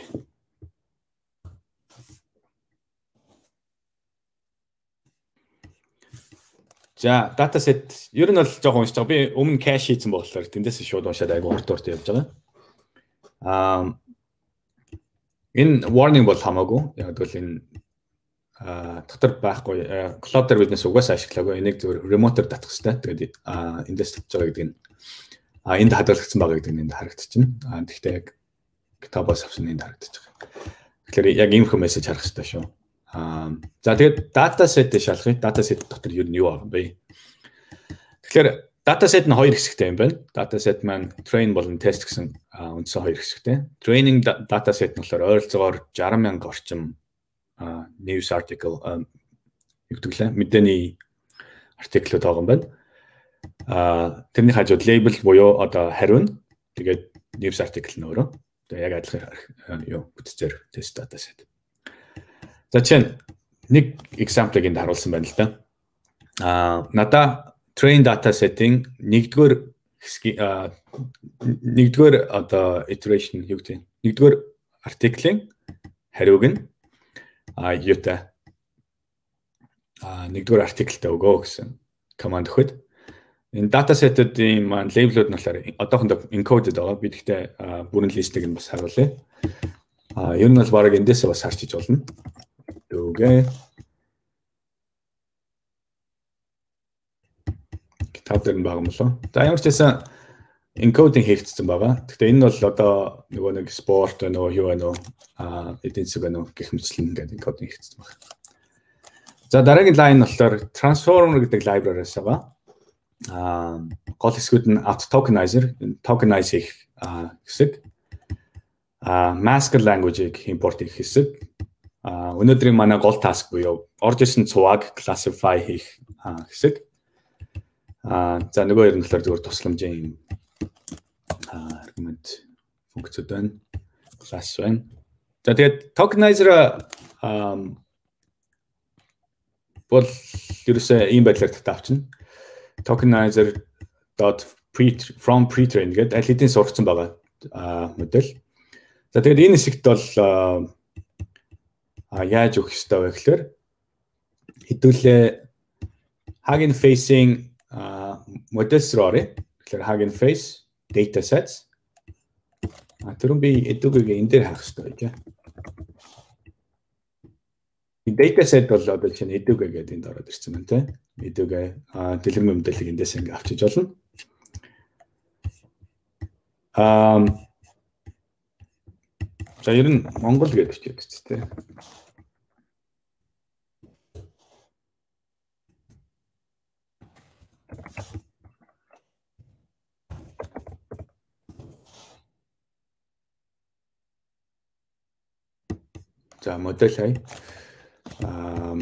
За dataset ер нь бол жоохон уншиж байгаа. Би өмнө cache хийсэн болохоор тэндээс шууд уншаад айгу урт урт явж байгаа. Аа энэ warning бол хамаагүй. Яг л энэ аа дотор байхгүй cloud дээр биднес угаасаа ашиглаагүй. Энийг зөвхөн remote-оор татах хэрэгтэй. Тэгээд аа эндээс татж байгаа гэдэг нь аа энд хадгалагдсан байгаа гэдэг нь энд харагдчихна. Аа тэгтээ яг GitHub-аас авсан энд харагдаж байгаа. Тэгэхээр яг иймэрхүү мессеж харах хэрэгтэй шүү. Аа за тэгээд dataset-ийг шалгахыг dataset дотор юу нь юу байгаа юм бэ? Тэгэхээр dataset нь хоёр хэсэгтэй юм байна. Dataset маань train болон test гэсэн үндсэн хоёр хэсэгтэй. Training dataset нь болохоор ойролцоогоор сixty thousand орчим news article югдглээ мэдээний артиклууд байгаа юм байна. Аа тэрний хажууд label буюу одоо хариу нь тэгээд news article нь өөрөө. Тэгээд яг адилхан юу бүтцээр test dataset. За чинь нэг example-ыг энд харуулсан байна л да. Аа надаа train dataset-ийн нэгдүгээр нэгдүгээр одоо iteration юу гэдэг нэгдүгээр артиклийн хариуг нь а юутай а нэгдүгээр артиклтай өгөө гэсэн команд өгөхөд энэ dataset-ийн маань label-ууд нь болохоор одоохондоо encoded байгаа. Би гэхдээ бүрэн листийг нь бас харуулъя. А ер нь бол бараг эндээсээ бас харчиж болно. Okay. GitHub дээр нь байгаа юм лөө. За ямар ч байсан encoding хийгдсэн байгаа. Гэхдээ энэ бол одоо нөгөө нэг спорт нөгөө юу байна уу а эдийн засаг байна уу гэх мэтлэн ингээд encoding хийгдсэн байна. За дараагийн line болохоор transformer гэдэг library-аас байгаа. А гол хэсгүүд нь auto tokenizer, tokenize хийх хэсэг. А mask language-ийг import хийх хэсэг. А өнөөдрийн манай гол task буюу орж ирсэн цуваг classify хийх хэсэг. А за нөгөө ер нь болохоор зөвхөн тусламжийн аргумент функцүүд байна. Class байна. За тэгээд tokenizer бол ерөөсөө ийм байдлаар татавчна. Tokenizer dot pre from pre-train гэдэг аль хэдийн сургацсан байгаа модель. За тэгээд энэ хэсэгт бол а яаж өгөх ёстой вэ гэхээр хэдүүлээ Hugging Facing models руу оръё. Тэгэхээр Hugging Face datasets. А түрүүн би эдүгээ энэ дээр хаах ёстой гэж. Энэ dataset бол одоо чинь эдүгээ гэдэг энд ороод ирсэн байна те. Эдүгээ дэлгэрэнгүй мэдээллийг эндээс ингээ авчиж болно. Аа за ер нь Монгол гэдэг ч гэдэг ч те. За модель хай. Аа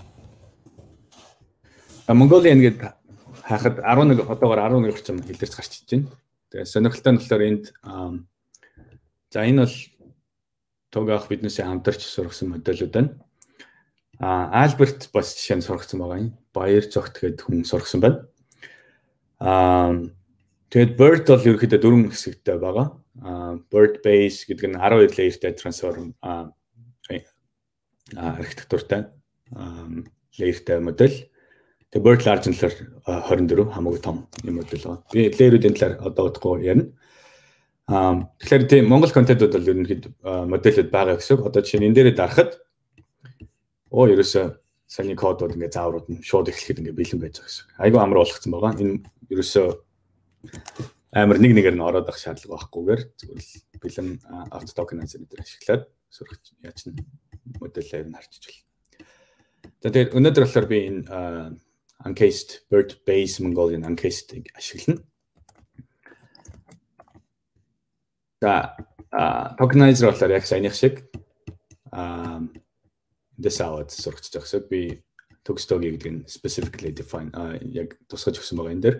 Mongolia ингээд хаахад eleven одоогоор eleven орчим хэлэрч гарч иж байна. Тэгээ сонирхолтой нь болохоор энд за энэ бол тугаах биднээсээ хамтарч сургасан модельүүд байна. А Альберт бас жишээ нь сургасан байгаа юм. Баяр цогт гэдэг хүн сургасан байна. Аа тэгээд Bird бол ерөөхдөө дөрвөн хэсэгтэй байгаа. Аа Bird base гэдэг нь twelve layerтэй transform аа архитектуртай layerтэй модель. Тэгээ Bird large нь twenty-four хамаагүй том юм модель байгаа. Би layer-уудын талаар одоо удахгүй ярина. Аа тэгэхээр тийм Монгол контентууд бол ерөнхийдөө модельуд байгаа гэсэн. Одоо жишээ нь энэ дээрээ дарахад оо ерөөсөө саяны кодууд ингээ зааврууд нь шууд эхлэхэд ингээ бэлэн байж байгаа гэсэн. Айгүй амар болгоцсон байгаа. Энэ ерөөсөө амар нэг нэгээр нь ороод авах шаардлага байхгүйгээр зүгээр л бэлэн auto tokenizer дээр ашиглаад сурах яачна модельээр нь харчиж байна. За тэгээд өнөөдөр болохоор би энэ uncased bird base Mongolian uncased-ийг ашиглана. За tokenizer болохоор яг саяных шиг аа дэсавд сурч байгаа. Би төгсдөөг гэдэг нь specifically define яг тусгаж өгсөн байгаа энэ дээр.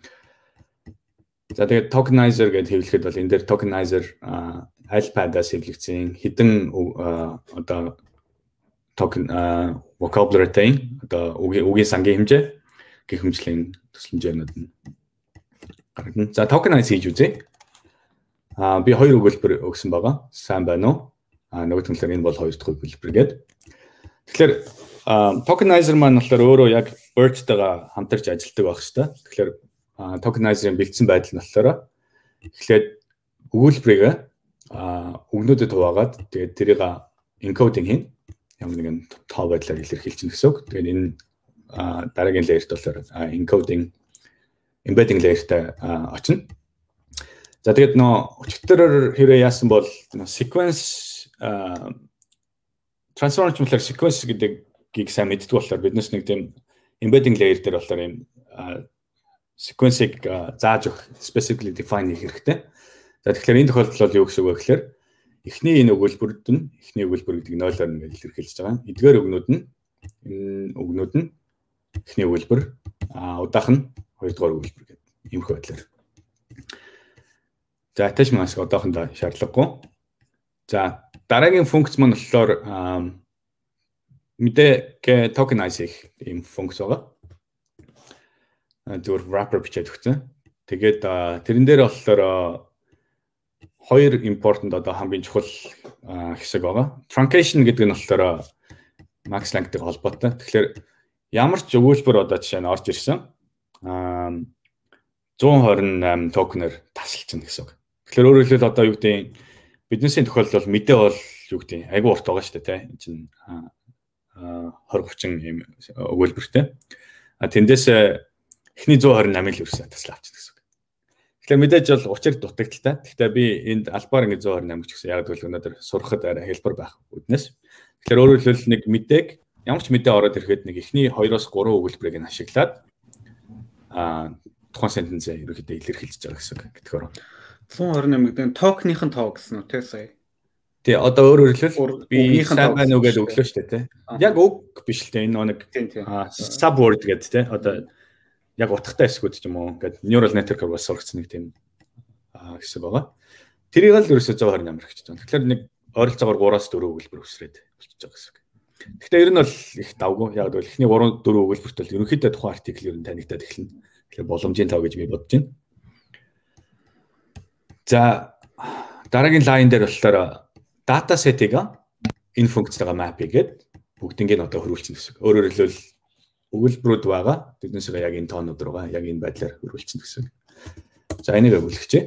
За тэгээд tokenizer гэж хэвлэхэд бол энэ дээр tokenizer аль падаас хэвлэгдсэн хэдэн одоо token vocabulary-тэй одоо үгийн сангийн хэмжээ гэх хэмжлийн төсөлмжөөнүүд нь гаргана. За tokenize хийж үзье. Аа би хоёр өгүүлбэр өгсөн байгаа. Сайн байна уу? Аа нөгөө төлөөр энэ бол хоёр дахь өгүүлбэр гэдэг. Тэгэхээр tokenizer маань болохоор өөрөө яг bird-тэйгээ хамтарч ажилладаг байх хэвээр. Тэгэхээр tokenizer-ын бэлдсэн байдал нь болохоор эхлээд өгүүлбэрийг аа өгнүүдэд хуваагаад тэгээд тэрийг encoding хийн. Ямар нэгэн тоо байдлаар илэрхийлж гэсэн үг. Тэгээд энэ дараагийн layer-т болохоор encoding embedding layer-тай очно. За тэгээд нөө өчигдөр хэрэг яасан бол sequence transformation-лэр sequence гэдгийг сайн мэддэг болохоор биднес нэг тийм embedding layer дээр болохоор юм sequence-ийг зааж өгөх specifically define хийх хэрэгтэй. За тэгэхээр энэ тохиолдолд бол юу гэсэн үг вэ гэхээр эхний энэ өгүүлбэрд нь эхний өгүүлбэр гэдэг нойлоор ингээд илэрхийлж байгаа. Эдгээр өгнүүд нь энэ өгнүүд нь эхний өгүүлбэр а удаах нь хоёрдугаар өгүүлбэр гэдэг ийм байдлаар. За attachment-аас одоохондоо шаардлагагүй. За дараагийн функц маань болохоор мэдээ tokenize хийх ийм функц байгаа. Тэр wrapper бичээд өгсөн. Тэгээд тэрэн дээр болохоор хоёр important одоо хамгийн чухал хэсэг байгаа. Truncation гэдэг нь болохоор max length-тэй холбоотой. Тэгэхээр ямар ч өгүүлбэр одоо жишээ нь орж ирсэн зуун хорин восемь токенээр тасалчихна гэсэн үг. Тэгэхээр өөрөөр хэлбэл одоо юу гэдэг бизнесийн тохиолдолд мэдээ бол юу гэдэг айгүй урт байгаа шүү дээ тийм энэ чинь двадцать тридцать ийм өгүүлбэртэй. А тэндээс эхний one twenty-eight л юусэн таслаа авчихна гэсэн үг. Тэгэхээр мэдээж бол учир дутагдaltaй. Гэхдээ би энд албаар ингэ one twenty-eight ч гэсэн яг л өнөөдөр сурахад арай хэлбэр байх үднэс. Тэгэхээр өөрөөр хэлбэл нэг мэдээг ямар ч мэдээ ороод ирэхэд нэг эхний two-оос three өгүүлбэрийг нь ашиглаад а тухайн сентенцээ ерөөхдөө илэрхийлж байгаа гэсэн үг. Тэгэхээр one twenty-eight гэдэг нь токеныхын тоо гэсэн үү те сая. Тий одоо өөрөөр хэлбэл би сайн байна уу гэж өглөө шүү дээ те. Яг үг биш л те энэ нэг subword гэдэг те одоо яг утгатай хэсгүүд ч юм уу ингээд neural network-аар бас сургацсан нэг тийм хэсэг байгаа. Тэрийг л ерөөсөө one twenty-eight хэрэгжиж байгаа. Тэгэхээр нэг ойролцоогоор three-аас four өгүүлбэр өсрээд болчихж байгаа гэсэн үг. Гэхдээ ер нь бол их давгүй. Яг бол эхний three four өгүүлбэрт бол ерөнхийдөө тухайн артикл ер нь танигдаад эхэлнэ. Тэгэхээр боломжийн тав гэж би бодож байна. За дараагийн line дээр болохоор data set-ийг энэ функцтэйгээ map хийгээд бүгднийг нь одоо хөрвүүлчихнэ гэсэн үг. Өөрөөр хэлбэл өгүүлбэрүүд байгаа. Биднээсээ яг энэ тоонууд руугаа яг энэ байдлаар хөрвүүлчихнэ гэсэн үг. За энийг өгүүлчихье.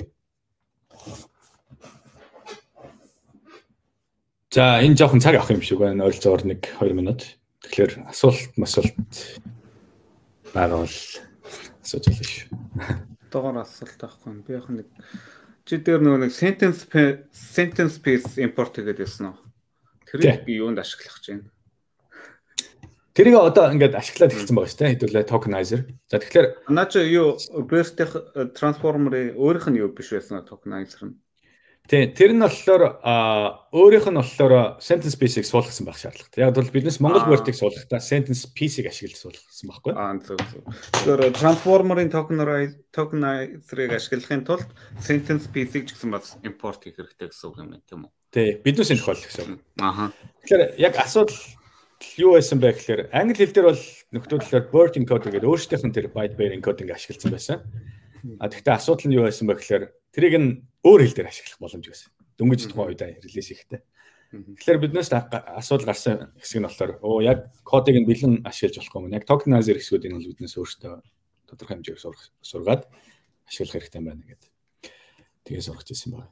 За энэ жоохон цаг авах юм шиг байна. Ойролцоогоор нэг two минут. Тэгэхээр асуулт масуулт байгаа бол асууж болно шүү. Доор асуулт авахгүй. Би яг нэг чи дээр нөгөө нэг sentence sentence piece import гэдэг байсан уу? Тэрийг би юунд ашиглах гэж байна? Тэрийг одоо ингээд ашиглаад эхэлсэн байгаа шүү дээ. Хэдүүлээ tokenizer. За тэгэхээр наа чи юу burst transformer-ийн өөрийнх нь юу биш байсан tokenizer нь. Тий, тэр нь болохоор өөрийнх нь болохоор sentence piece-ийг суулгасан байх шаардлагатай. Яг бол биднес Монгол Word-ийг суулгахдаа sentence piece-ийг ашиглаж суулгасан байхгүй. Аа зөв зөв. Тэр transformer-ийн tokenizer-ыг ашиглахын тулд sentence piece-ийг ч гэсэн бас import хийх хэрэгтэй гэсэн үг юм байна тийм үү? Тий, биднесийн тохиолдол гэсэн. Ааха. Тэгэхээр яг асуудал юу байсан бэ гэхээр англи хэл дээр бол нөхцөлөөр word encoder гэдэг өөрсдийнх нь тэр byte pair encoding ашигласан байсан. А тэгвэл асуудал нь юу байсан бэ гэхээр тэрийг нь өөр хэл дээр ашиглах боломж байсан. Дөнгөж тухайн үед релиз хийхдээ. Тэгэхээр биднээс асуудал гарсан хэсэг нь болохоор оо яг кодыг нь бэлэн ашиглаж болохгүй юм. Яг tokenizer хэсгүүдийг нь биднээс өөрсдөө тодорхой хэмжээгээр сурах сургаад ашиглах хэрэгтэй байна гэдэг. Тэгээ сургаж ирсэн байна.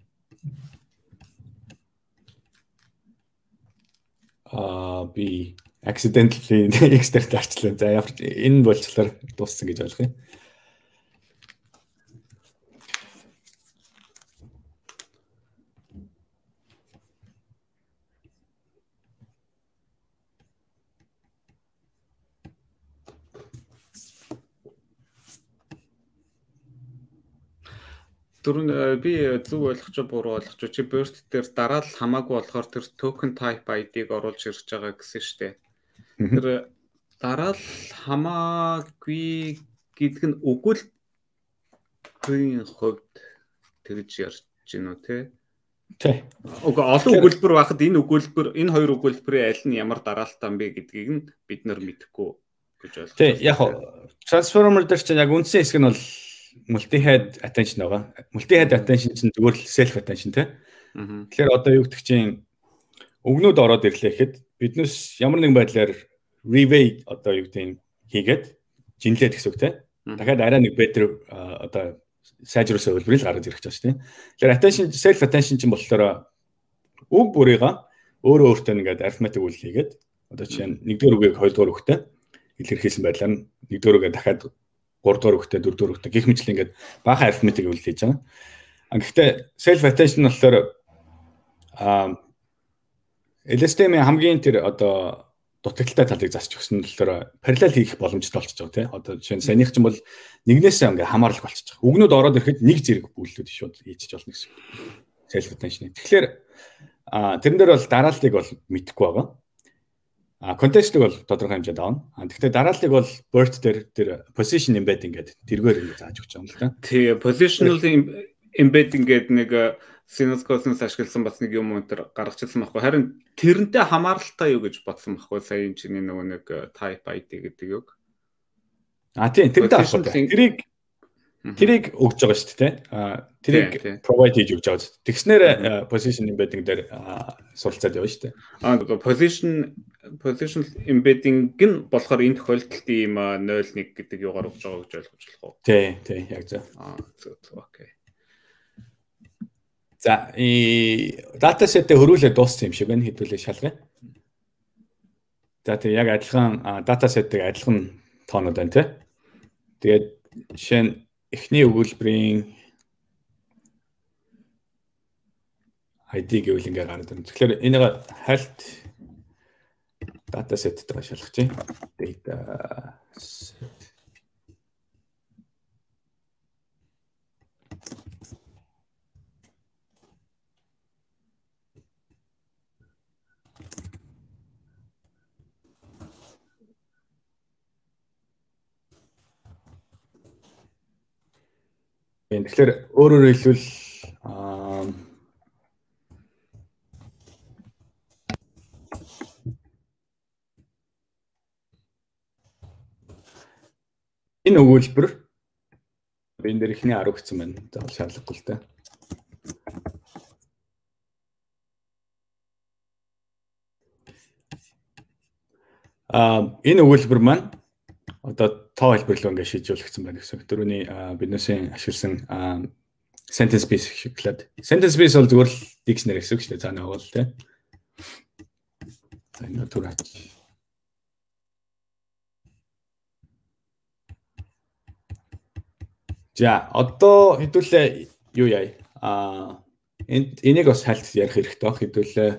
Аа би accidentally external арчлаа. За ямар энэ болчлоор дууссан гэж ойлгох юм. Дөрөв би зөв ойлгож буруу ойлгож чи burst дээр дараал хамаагүй болохоор тэр token type ай ди-г оруулж ирж байгаа гэсэн шүү дээ. Тэр дараал хамаагүй гэдэг нь өгүүлбэрийн хувьд тэгж ярьж гинөө те. Тий. Уг олон өгүүлбэр байхад энэ өгүүлбэр энэ хоёр өгүүлбэрийн аль нь ямар дараалтай юм бэ гэдгийг нь бид нар мэдэхгүй гэж ойлгож байна. Тий, яг transformer дээр чинь яг үндсэн хэсэг нь бол multi-head attention байгаа. Multi-head attention чинь зүгээр л self attention тий. Тэгэхээр одоо юу гэдэг чинь өгнүүд ороод ирлээ гэхэд биднээс ямар нэгэн байдлаар revey одоо юу гэдэг нь хийгээд жинлээд гэсэн үг тий. Дахиад арай нэг better одоо сайжруулсан хөлбөрийг гаргаж ирэх гэж байна шүү дээ. Тэгэхээр attention self attention чинь болохоор үг бүрийгээ өөрөө өөртөө ингээд arithmetic үйл хийгээд одоо жишээ нь нэгдүгээр үгийг хоёрдугаар үгтэй илэрхийлсэн байдлаар нэгдүгээр үгээ дахиад гуравдугаар үгтэй дөрөвдүгээр үгтэй гэх мэтлэн ингээд баахан arithmetic үйл хийж байгаа. А гэхдээ self attention болохоор а эл эс ди-ийн хамгийн тэр одоо дутагдaltaй талыг засч өгсөн нь болохоор параллел хийх боломжтой болчихж байгаа тийм. Одоо жишээ нь саяных ч юм бол нэгнээсээ ингээ хамаарлах болчихж байгаа. Үгнүүд ороод ирэхэд нэг зэрэг бүллүүд шууд хийчих болно гэсэн. Self attention. Тэгэхээр а тэрэн дээр бол дарааллыг бол мэдэхгүй байгаа. А контекстыг бол тодорхой хэмжээнд авна. А тэгэхээр дарааллыг бол BERT дээр тэр position embedding гэдэг тэргээр ингэ зааж өгч байгаа юм л да. Тий, positional embedding гэдэг нэг Sinus cosmos ашигласан бас нэг юм өнтер гаргаж ирсэн байхгүй. Харин тэрнтэй хамааралтай юу гэж бодсон байхгүй. Сая энэ чиний нөгөө нэг type ай ди гэдэг үг. А тийм тэрнтэй холбоотой. Тэрийг тэрийг өгж байгаа шүү дээ. А тэрийг provide хийж өгж байгаа. Тэгснээр position embedding дээр суралцаад явна шүү дээ. А position position embedding нь болохоор энэ тохиолдолд ийм ноль нэг гэдэг юугаар өгж байгаа гэж ойлгож болох уу? Тий, тий, яг зөв. А зөв окей. За и датасетээ хөрүүлээ дууссан юм шиг байна. Хэдүүлээ шалгая. За тэг яг адилхан датасеттэй адилхан тоонууд байна тий. Тэгээд жишээ нь эхний өгүүлбэрийн ай ди гэвэл ингээ гараад байна. Тэгэхээр энийг хальт датасеттайгаа шалгах чинь data set. Тэгэхээр өөрөөр хэлбэл энэ өгүүлбэр энэ дээр ихний арга гэсэн байна. Заавал шаардлагагүй л дээ. Аа энэ өгүүлбэр маань одоо тоо хэлбэрлөө ингээ шийдвэрлэгдсэн байна гэсэн. Түрүүний биднээсээ ашигласан sentence piece шиглээд. Sentence piece бол зүгээр л dictionary гэсэн үг шүү дээ. Цаана бол тэ. За энэ түрүүч. За одоо хэдүүлээ юу яа? Аа энд энийг бас хальт ярих хэрэгтэй баг хэдүүлээ.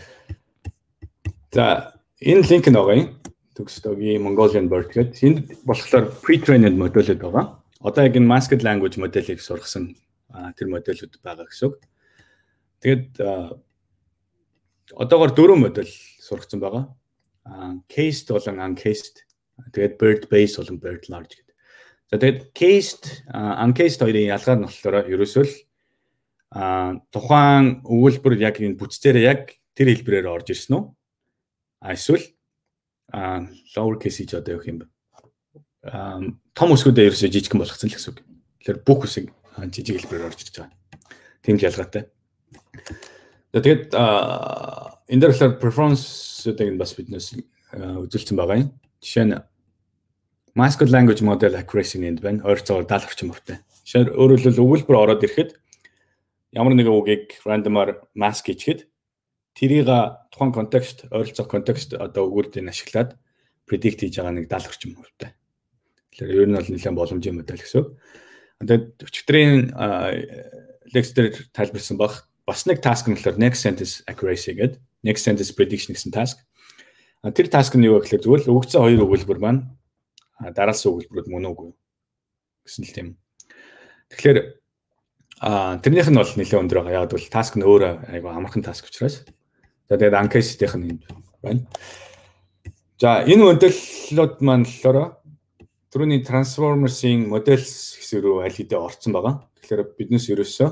За энэ линк нь байгаа юм. Төгсдөөгийн Mongolian BERT гэдэг. Энд болохоор pre-trained модулүүд байгаа. Одоо яг энэ masked language моделийг сургасан тэр моделүүд байгаа гэсэн үг. Тэгээд одоогоор дөрвөн модель сургасан байгаа. Cased болон uncased. Тэгээд BERT base болон BERT large гэдэг. За тэгээд cased, uncased хоёрын ялгаар нь болохоор ерөөсөө л тухайн өгүүлбэр яг энэ бүтцээрээ яг тэр хэлбэрээр орж ирсэн үү? А эсвэл а lower case гэж одоо юу юм бэ? А том үсгүүдээ ерөөсөө жижигхэн болгоцсон л гэсэн үг. Тэгэхээр бүх үсэг жижиг хэлбэрээр орж ирж байгаа. Тийм л ялгаатай. За тэгээд энэ дээр болохоор performance-ыг бас биднээс үзүүлсэн байгаа юм. Жишээ нь masked language model accuracy энд байна. Ойролцоогоор даалгавар орчим хувьтай. Жишээ нь өөрөөр хэлбэл өгүүлбэр ороод ирэхэд ямар нэгэн үгийг random-аар mask хийхэд тэрийг тухайн контекст, ойролцоох контекст одоо өгүүлбэрийг ашиглаад predict хийж байгаа нэг даалгавар орчим хувьтай. Тэгэхээр ер нь бол нэлээд боломжтой модель гэсэн. Тэгээд өчигдрийн лекц дээр тайлбарсан баг бас нэг task нь болохоор next sentence accuracy гэдэг next sentence prediction гэсэн task. Тэр task нь юу вэ гэхээр зүгээр л өгөгдсөн хоёр өгүүлбэр маань дараалсан өгүүлбэрүүд мөн үгүй гэсэн л тийм. Тэгэхээр Аа тэрнийх нь бол нэлээд өндөр байгаа. Яг бол таск нь өөрөө айгүй амархан таск учраас. За тэгээд анкейсийнх нь энд байна. За энэ модельлууд маань болохоор түрүүний Transformers-ийн Models хэсэг рүү аль хэдийн орцсон байгаа. Тэгэхээр биднес ерөөсөө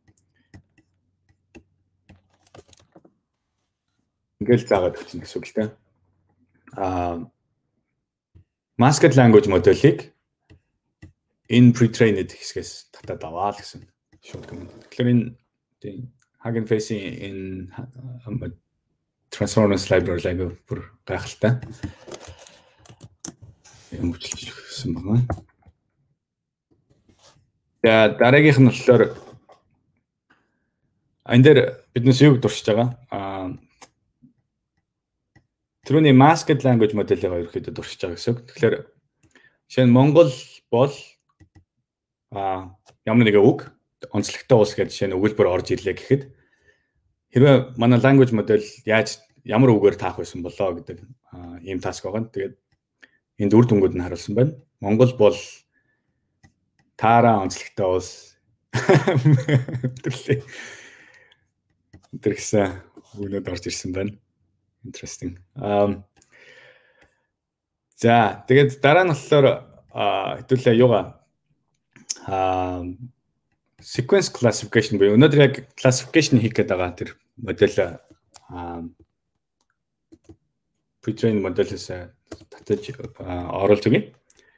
ингээл заагаад өгсөн гэсэн үг л дээ. Аа Masked language моделийг энэ pre-trained хэсгээс татаад аваа л гэсэн шууд команд. Тэгэхээр энэ тийм Hugging Face-ийн энэ Transformers library-г бүр гайхалтай. Юм үйлчлэж өгсөн байна. За дараагийнх нь болохоор энэ дээр биднес юуг дурсаж байгаа? Аа түрүүний Masked language моделийг ерөөхдөө дурсаж байгаа гэсэн үг. Тэгэхээр жишээ нь Монгол бол аа ямар нэгэн үг онцлогтой уус гэдэг жишээ нь өгүүлбэр орж ирлээ гэхэд хэрвээ манай language модель яаж ямар үгээр таах байсан болоо гэдэг ийм таск байгаа. Тэгээд энд үр дүнгууд нь харуулсан байна. Монгол бол таараа онцлогтой уус төрлөө тэрхсэн үгнүүд орж ирсэн байна. Interesting. Um за тэгээд дараа нь болохоор хэдүүлээ юугаа а sequence classification буюу өнөөдөр яг classification хийх гээд байгаа тэр модель pre-trained моделээс татаж оруулж өгье.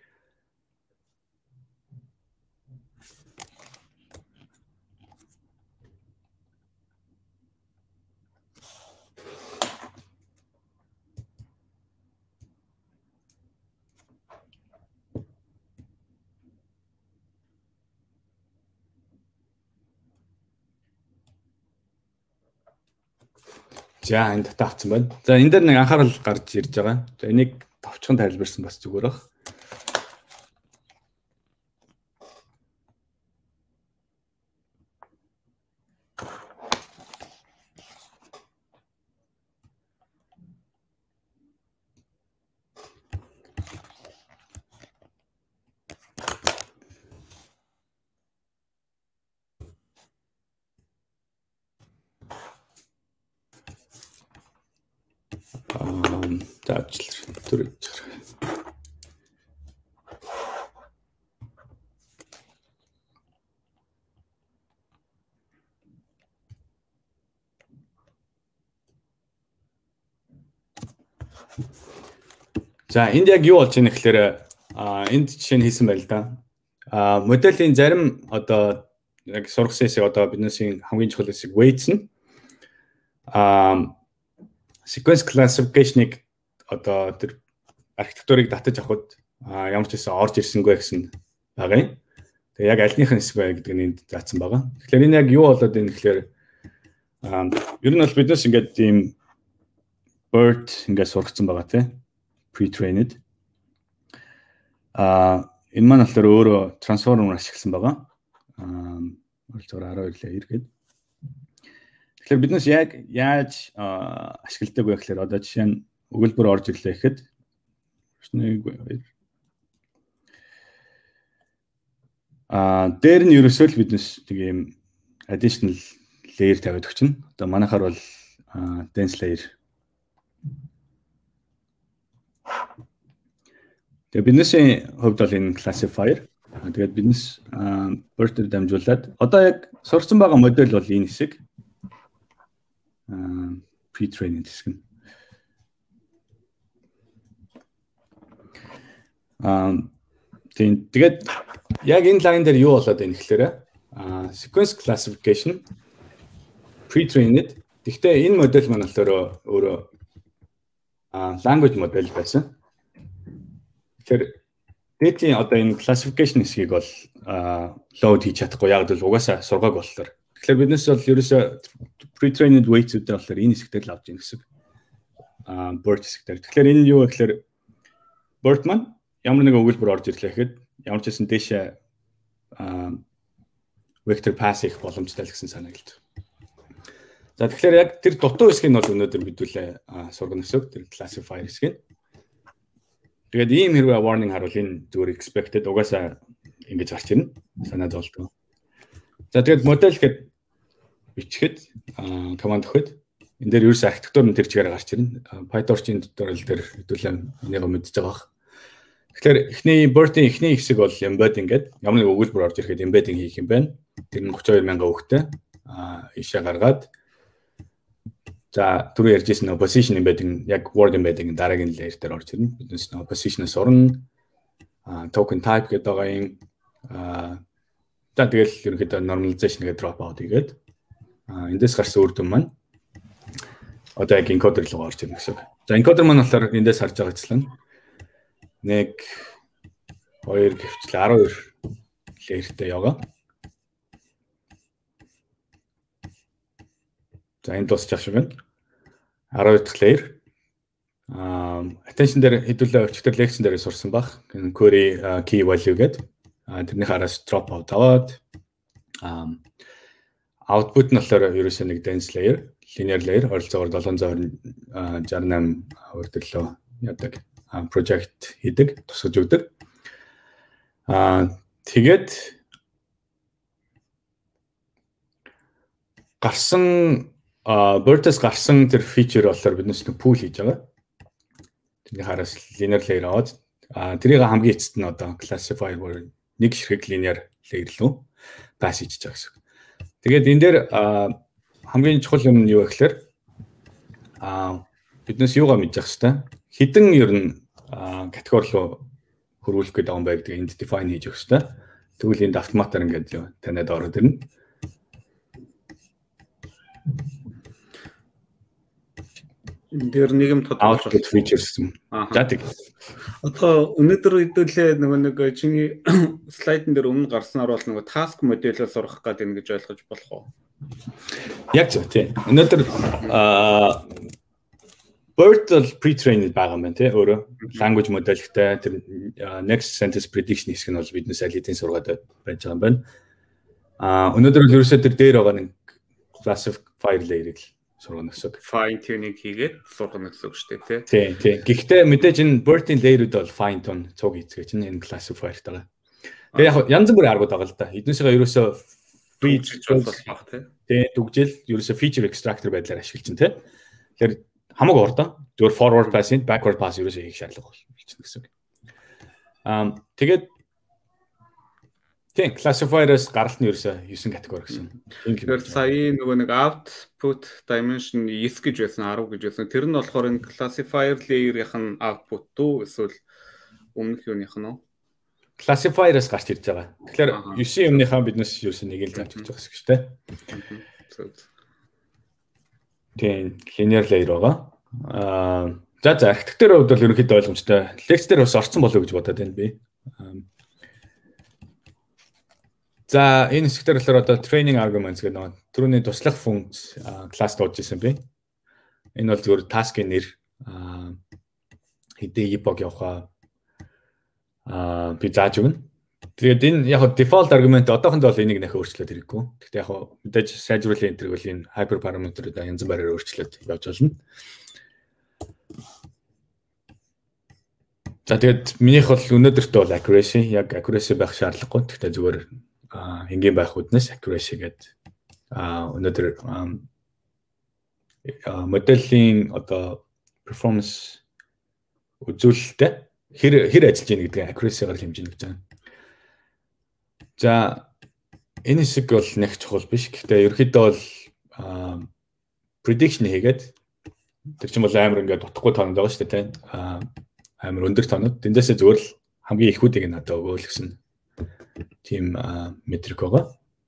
За энэ татаа авсан байна. За энэ дээр нэг анхаарал гарч ирж байгаа. За энийг товчхон тайлбарсан бас зүгээр баг. За энд яг юу болж байна гэхээр энд жишээ нь хийсэн байл да. А моделийн зарим одоо яг сургасан хэсэг одоо биднээсийн хамгийн чухал хэсэг weights нь а sequence classification-ыг одоо тэр архитектурыг татаж авахд ямар ч хэсэг орж ирсэнгүй гэсэн байгаа юм. Тэгээ яг альнийх нь хэсэг бай гэдэг нь энд заасан байгаа. Тэгэхээр энэ яг юу болоод байна гэхээр ер нь бол биднээс ингээд тийм BERT ингээд сургацсан байгаа тийм pre-trained. А энэ маань болохоор өөрөө transformer ашигласан байгаа. Аа зөвхөн арай ирлээ эргээд. Тэгэхээр биднээс яг яаж ашигладаг вэ гэхээр одоо жишээ нь өгүүлбэр орж ирлээ гэхэд а дээр нь ерөөсөө л биднээс нэг юм additional layer тавиад өгчнө. Одоо манайхаар бол dense layer. Тэгээ биднээсийн хувьд бол энэ classifier. Тэгээд биднес BERT-ээр дамжуулаад одоо яг сурсан байгаа модель бол энэ хэсэг. Аа pre-trained хэсэг. Аа тэгээд яг энэ лайн дээр юу болоод байна гэхээр аа sequence classification pre-trained. Гэхдээ энэ модель маань болохоор өөрөө аа language модель байсан. Тэгэхээр дэтийн одоо энэ classification хэсгийг бол load хийж чадахгүй яг л угаасаа сургааг болохоор. Тэгэхээр биднес бол ерөөсөө pre-trained weights-үүд болохоор энэ хэсэгтээ л авч ийн гэсэн. Аа BERT хэсэгтээ. Тэгэхээр энэ юу вэ гэхээр BERT маань ямар нэгэн өгүүлбэр орж ирлээ гэхэд ямар ч хэсэн дээшээ аа vector pass хийх боломжтой л гэсэн санааг. За тэгэхээр яг тэр дутуу хэсгийг нь бол өнөөдөр бидүүлээ сургана гэсэн. Тэр classifier хэсгийг. Тэгээд ийм хэрвээ warning харуул энэ зүгээр expected угаасаа ингэж гарч ирнэ. Санаад болтгоо. За тэгээд модель гэхэд бичгэд команд өгөхөд энэ дээр ерөөс архитектур нь тэр чигээр гарч ирнэ. PyTorch-ийн tutorial дээр хэдүүлээ энийг мэдчихэж байгаа бах. Тэгэхээр эхний Bird-ийн эхний хэсэг бол embedding гэдэг. Ямар нэг өгүүлбэр орж ирэхэд embedding хийх юм байна. Тэр нь thirty-two thousand өгөхтэй. Аа ишээ гаргаад за түрүү ярьжсэн position embedding яг word embedding дараагийн layer дээр орж ирнэ. Биднес нөө position-аас орно. Аа token type гэдэг байгаа юм. Аа за тэгэл ерөнхийдөө normalization гэдэг drop out хийгээд аа эндээс гарсан үр дүн маань одоо яг encoder руу орж ирнэ гэсэн үг. За encoder маань болохоор эндээс харж байгаачлан нэг хоёр гэвчлээ twelve layer-тэй яваа. За энэ дуусчих шиг байна. twelve дахь layer. Аа attention дээр хэдүүлээ өчтөр лекцэн дээр сурсан баг. Query key value гэдэг. Аа тэрний хараас drop out аваад аа output нь болохоор ерөөсөө нэг dense layer, linear layer ойролцоогоор seven sixty-eight хүртэл яадаг project хийдэг, тусгаж өгдөг. Аа тэгээд гарсан Bird-с гарсан тэр feature болохоор биднес нэг pool хийж байгаа. Тэрний хараас linear layer аваад аа тэрийг хамгийн эцэст нь одоо classifier нэг ширхэг linear layer руу pass хийж байгаа гэсэн. Тэгээд энэ дээр хамгийн чухал юм нь юу вэ гэхээр аа биднес юугаа мэдэх хэвээр хідэн ер нь категори руу хөрвүүлэх гэдэг юм байна гэдэг энд define хийж өгөх хэвээр. Тэгвэл энд автоматар ингээд танад ороод ирнэ. Энд дээр нэг юм тодорхойлох output features юм. За тэг. Одоо өнөөдөр хэдүүлээ нөгөө нэг чиний слайдн дээр өмнө гарснаар бол нөгөө task моделээс сурах гэдэг ингэж ойлгож болох уу? Яг зөв тийм. Өнөөдөр аа Bird бол pre-trained байгаа юм байна тий өөрөө language modelтэй тэр next sentence prediction хэсэг нь бол биднес аль хэдийн сургаад байж байгаа юм байна. Аа өнөөдөр л ерөөсөө тэр дээр байгаа нэг classifier layer-ыг л сургана гэсэн. Fine tuning хийгээд сургана гэсэн үг шүү дээ тий. Тий, тий. Гэхдээ мэдээж энэ Bird-ийн layer-үүд бол fine tune цуг хийцгээ чинь энэ classifier-тайгаа. Тэгээ яг янз бүрийн аргууд байгаа л да. Эднээсээ ерөөсөө feature болох баг тий. Тий, дүгжил ерөөсөө feature extractor байдлаар ашиглаж чинь тий. Тэгэхээр хамаагүй урдаа зөвхөн forward pass, backward pass ерөөсөө хийх шаардлага болчихно гэсэн үг. Аа тэгээд тийм classifier-аас гаралт нь ерөөсөө nine категори гэсэн. Тэгэхээр сая нөгөө нэг output dimension nine гэж байсан, ten гэж байсан. Тэр нь болохоор энэ classifier layer-ийнх нь output дүү эсвэл өмнөх юуных нь уу? Classifier-аас гарч ирж байгаа. Тэгэхээр nine юмныхаа биднес ерөөсөө нэг л зааж өгч байгаа гэсэн шүү дээ. Тийм, linear layer байгаа. Аа за за архитектурын хувьд бол ерөнхийдөө ойлгомжтой. Лекц дээр бас орцсон болов гэж бодоод байна би. За энэ хэсгээр болохоор одоо training arguments гэдэг нэг түрүүний туслах функц класс дуудаж ирсэн би. Энэ бол зөвхөн task-ийн нэр хэдий epoch явахаа аа би зааж өгнө. Тэгээд энэ яг default argument одоохондоо бол энийг нэх өөрчлөөд хэрэггүй. Гэхдээ яг мэдээж сайжруулах энэ бол энэ hyper parameter-ыг янз бүрээр өөрчлөөд явж болно. За тэгээд минийх бол өнөөдөртөө бол accuracy яг accuracy байх шаардлагагүй. Гэхдээ зүгээр энгийн байх үднэс accuracy гэдэг өнөөдөр моделийн одоо performance үзүүлэлттэй хэр хэр ажиллаж байна гэдгийг accuracy-гаар хэмжинэ гэж байна. За энэ хэсэг бол нэг чухал биш. Гэхдээ ерөөхдөө бол prediction хийгээд тэр чинь бол амар ингээд утгагүй тоонд байгаа шүү дээ. Амар өндөр тоонод. Тэндээсээ зөвөр л хамгийн ихүүдийг нь одоо өгөөл гэсэн тийм метрик байгаа.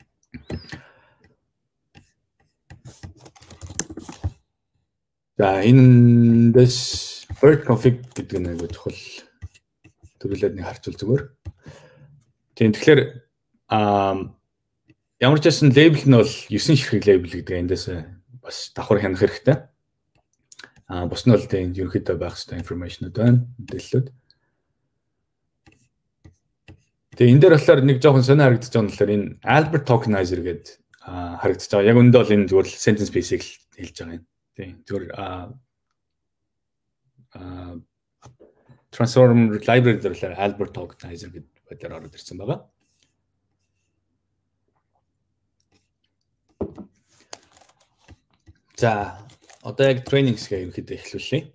За эндээс bird config гэдэг нэг чухал төрөлөд нэг харцуул зүгээр. Тийм тэгэхээр аа ямар ч байсан лейбл нь бол nine ширхэг лейбл гэдэг эндээс бас давхар хянах хэрэгтэй. Аа бус нь бол тийм ерөнхийдөө байх хэрэгтэй информашнууд байна. Мэдээлэлүүд. Тэгээ энэ дээр болохоор нэг жоохон сонио харагдаж байгаа нь болохоор энэ Albert tokenizer гэдэг харагдаж байгаа. Яг үндэ бол энэ зүгээр sentence piece-ийг хэлж байгаа юм. Тийм зүгээр аа transform library дээр болохоор Albert tokenizer гэдэг байдлаар ороод ирсэн байгаа. За одоо яг тренинг хэсгээ ерөнхийдөө эхлүүлье.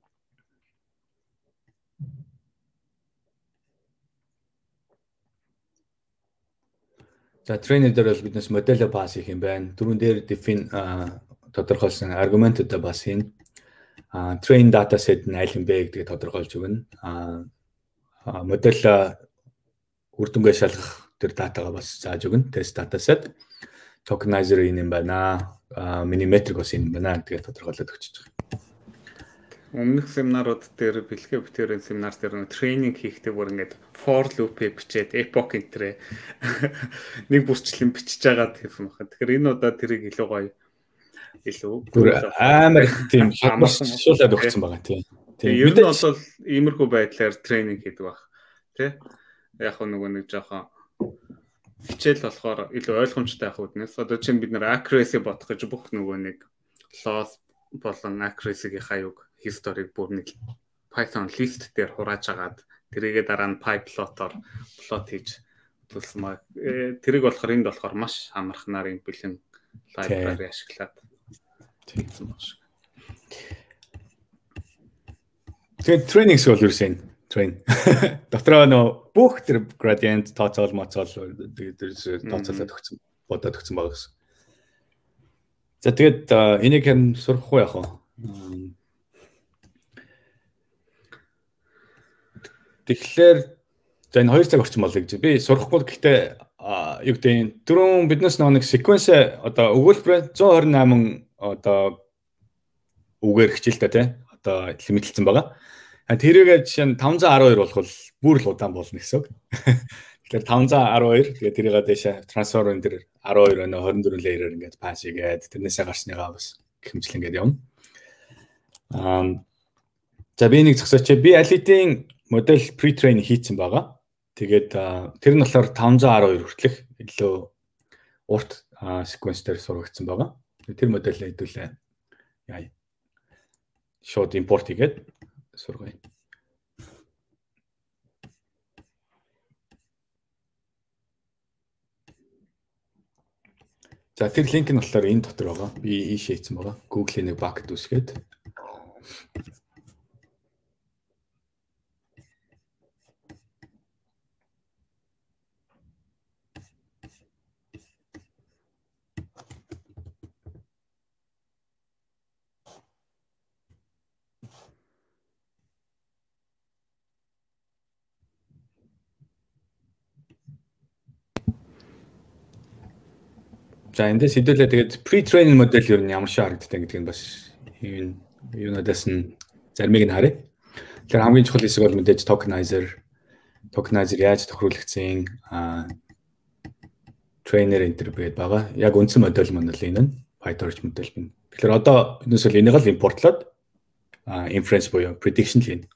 За тренер дээр бол биднес модельо пас хийх юм байна. Дөрөв дээр define тодорхойлсон аргументуудаа бас хийн. А train data set нь аль юм бэ гэдгийг тодорхойлж өгнө. А модель үр дүнгээ шалгах тэр датагаа бас зааж өгнө. Test data set, tokenizer юм байна. А миний метрик бас юм байна гэдгийг тодорхойлоод өгч байгаа. Өмнөх семинарууд дээр бэлгээ бүтээрэн семинар дээр нэг тренинг хийхдээ бүр ингээд for loop-ийг бичээд epoch энтрээ нэг бүрчлэн бичиж байгаа гэсэн байна. Тэгэхээр энэ удаа тэрийг илүү гоё илүү амар тийм шуулаад өгсөн байгаа тийм. Тийм. Ер нь бол иймэрхүү байдлаар тренинг хийдэг баг. Тэ? Яг нөгөө нэг жоохон хичээл болохоор илүү ойлгомжтой байх үднээс одоо чинь бид нэр accuracy бодох гэж бүх нөгөө нэг loss болон accuracy-ийн хаяг historic бүр нэг Python list дээр хурааж агаад тэрийгээ дараа нь pyplot-оор plot хийж төлсөн маа. Тэрийг болохоор энд болохоор маш амархнаар юм бэлэн library ашиглаад тэгсэн баг шиг. Тэгээд тренинг бол ерөөсөн train. Дотроо нөө бүх тэр gradient тооцоол моцоол тэгээд тооцоолоод өгсөн бодоод өгсөн байгаа гэсэн. За тэгээд энийг хэн сурахгүй яах вэ? Тэгэхээр за энэ хоёр цаг орчим болоо гэж би сурахгүй гэхдээ юу гэдэг дөрөв биднес нэг sequence одоо өгүүлбэр зуун хорин восемь одоо үгээр хичээлтэй тий одоо лимитлсэн байгаа. Тэрийгээ жишээ нь таван зуун арван хоёр болох бүр л удаан болно гэсэн үг. Тэгэхээр таван зуун арван хоёр тэгээ тэрийгээ дэше трансформер энэ тэр арван хоёр өнө хорин дөрвөн layer ингээд пас хийгээд тэрнээсээ гарсныгаа бас гихмжил ингээд явна. Аа за би нэг зогсооч би алитийн модель pre-train хийцэн байгаа. Тэгээд тэр нь болохоор таван зуун арван хоёр хүртэлх илүү урт sequence дээр сургагдсан байгаа. Тэр модельээ хэдүүлээ яа. Шууд import хийгээд сургая. За тэр линк нь болохоор энэ дотор байгаа. Би ийшээ хийсэн байгаа. Google-ийн нэг bucket үсгээд. За эндээс хэдүүлээ тэгээд pre-train модель юу ямар шиг харагддаг гэдгийг бас энэ юунаас нь зармыг нь харъя. Тэгэхээр хамгийн чухал хэсэг бол мэдээж tokenizer. Tokenizer яаж тохируулагдсан а trainer enter гэдэг байгаа. Яг үндсэн модель маань л энэ нь PyTorch модель байна. Тэгэхээр одоо биднээс бол энийг л импортлоод а inference буюу prediction хийн.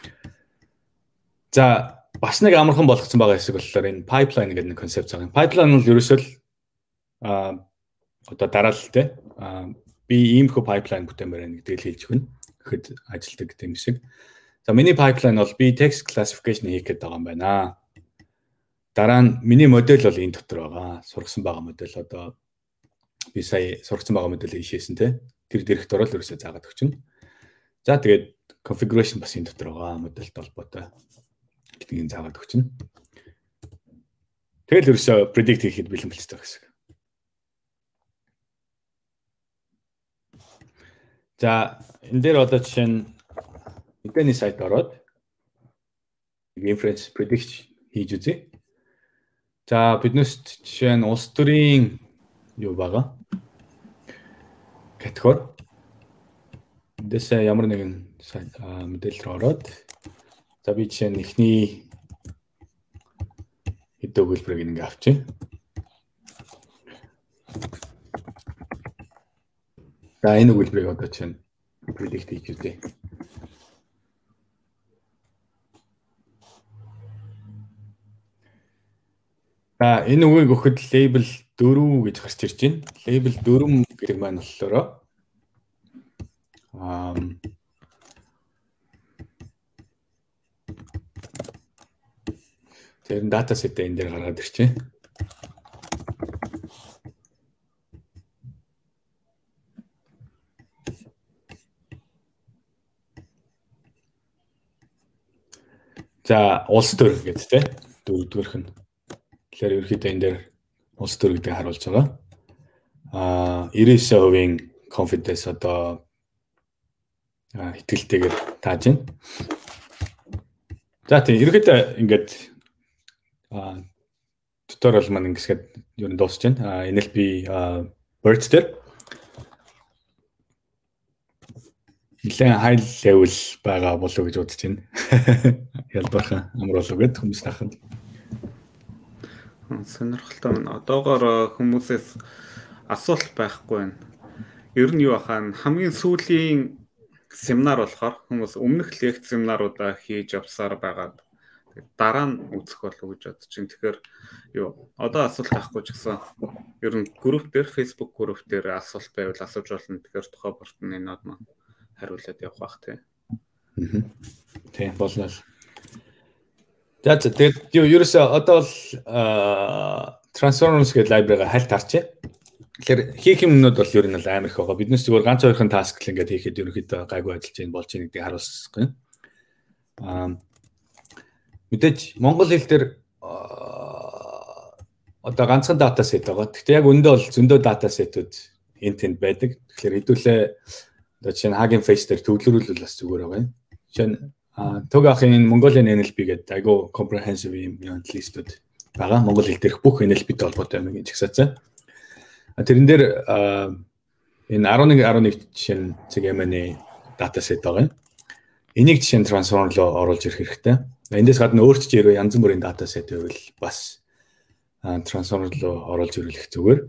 За бас нэг амархан болгоцсон байгаа хэсэг болохоор энэ pipeline гэдэг нэг концепт байгаа. Pipeline бол ерөөсөө а одоо дараалалтай а би иймэрхүү pipeline бүтээмээр байна гэдгийг хэлж өгнө. Гэхэд ажилдаг гэм шиг. За миний pipeline бол би text classification хийх гэдэг байгаа юм байна. Дараа нь миний модель бол энэ дотор байгаа. Сургасан байгаа модель одоо би сая сургасан байгаа модель ийшээсэн те. Тэр директор л ерөөсөө заагаад өгчнө. За тэгээд configuration бас энэ дотор байгаа. Модельт холбоотой гэдгийг заагаад өгчнө. Тэгэл ерөөсөө predict хийхэд бэлэн болчихсон гэсэн. За энэ дээр одоо жишээ нь мэдээний сайт ороод inference predict хийж үзье. За биднээс жишээ нь улс төрийн юу байгаа? Категори. Эндээс ямар нэгэн сайт мэдээлэл рүү ороод за би жишээ нь эхний хэдэн өгүүлбэрийг ингэ авчи. За энэ өгүүлбэрийг одоо чинь predict хийж үзье. За энэ үгийг өгөхөд label дөрөв гэж гарч ирж байна. Label дөрөв гэдэг маань болохоор аа тэр data set энэ дээр гаргаад ирчихэ. За улс төр гэдэг тийм дөрөвдүгээрх нь. Тэгэхээр ерөөхдөө энэ дээр улс төр гэдгийг харуулж байгаа. Аа ninety percent-ийн confidence одоо итгэлтэйгээр тааж байна. За тийм ерөөхдөө ингээд аа туториал маань ингэсгээд ер нь дуусч байна. Эн эл пи Birds дээр нэлээд high level байгаа болов гэж бодож байна. Ялбархан амар болов гэд хүмүүс тахад. Сонирхолтой байна. Одоогоор хүмүүсээс асуулт байхгүй байна. Ер нь юу ахаа хамгийн сүүлийн семинар болохоор хүмүүс өмнөх лекц семинаруудаа хийж явсаар байгаад дараа нь үзэх болов гэж бодож байна. Тэгэхээр юу одоо асуулт авахгүй ч гэсэн ер нь групп дээр Facebook групп дээр асуулт байвал асууж болно. Тэгэхээр тухай бортны нод маань хариулаад явах бах тий. Тийм боллоо. За тэгээд юу ерөөсөө одоо бол Transformers гэдэг library-га хальт харчээ. Тэгэхээр хийх юмнууд бол ер нь л амар их байгаа. Биднес зүгээр ганц хоёрхан task л ингээд хийхэд ерөнхийдөө гайгүй ажиллаж байна болж байна гэдгийг харуулсан юм. Аа мэдээж монгол хэл дээр одоо ганцхан дата сет байгаа. Гэхдээ яг өндөө бол зөндөө дата сетүүд энэ тэнд байдаг. Тэгэхээр хэдүүлээ одоо чинь Hagen Face дээр төвлөрүүлвэл бас зүгээр байгаа юм. Жишээ нь Төг ахын Mongolian эн эл пи гэдэг айгүй comprehensive юм листүүд байгаа. Монгол хэл дээрх бүх эн эл пи-тэй холбоотой юм гэж хасаацсан. Тэрэн дээр энэ eleven eleven жишээ нь цэг эм эн дата сет байгаа юм. Энийг жишээ нь transformer руу оруулж ирэх хэрэгтэй. Эндээс гадна өөрчлөж ирэх янз бүрийн дата сет байвал бас transformer руу оруулж ирүүлэх зүгээр.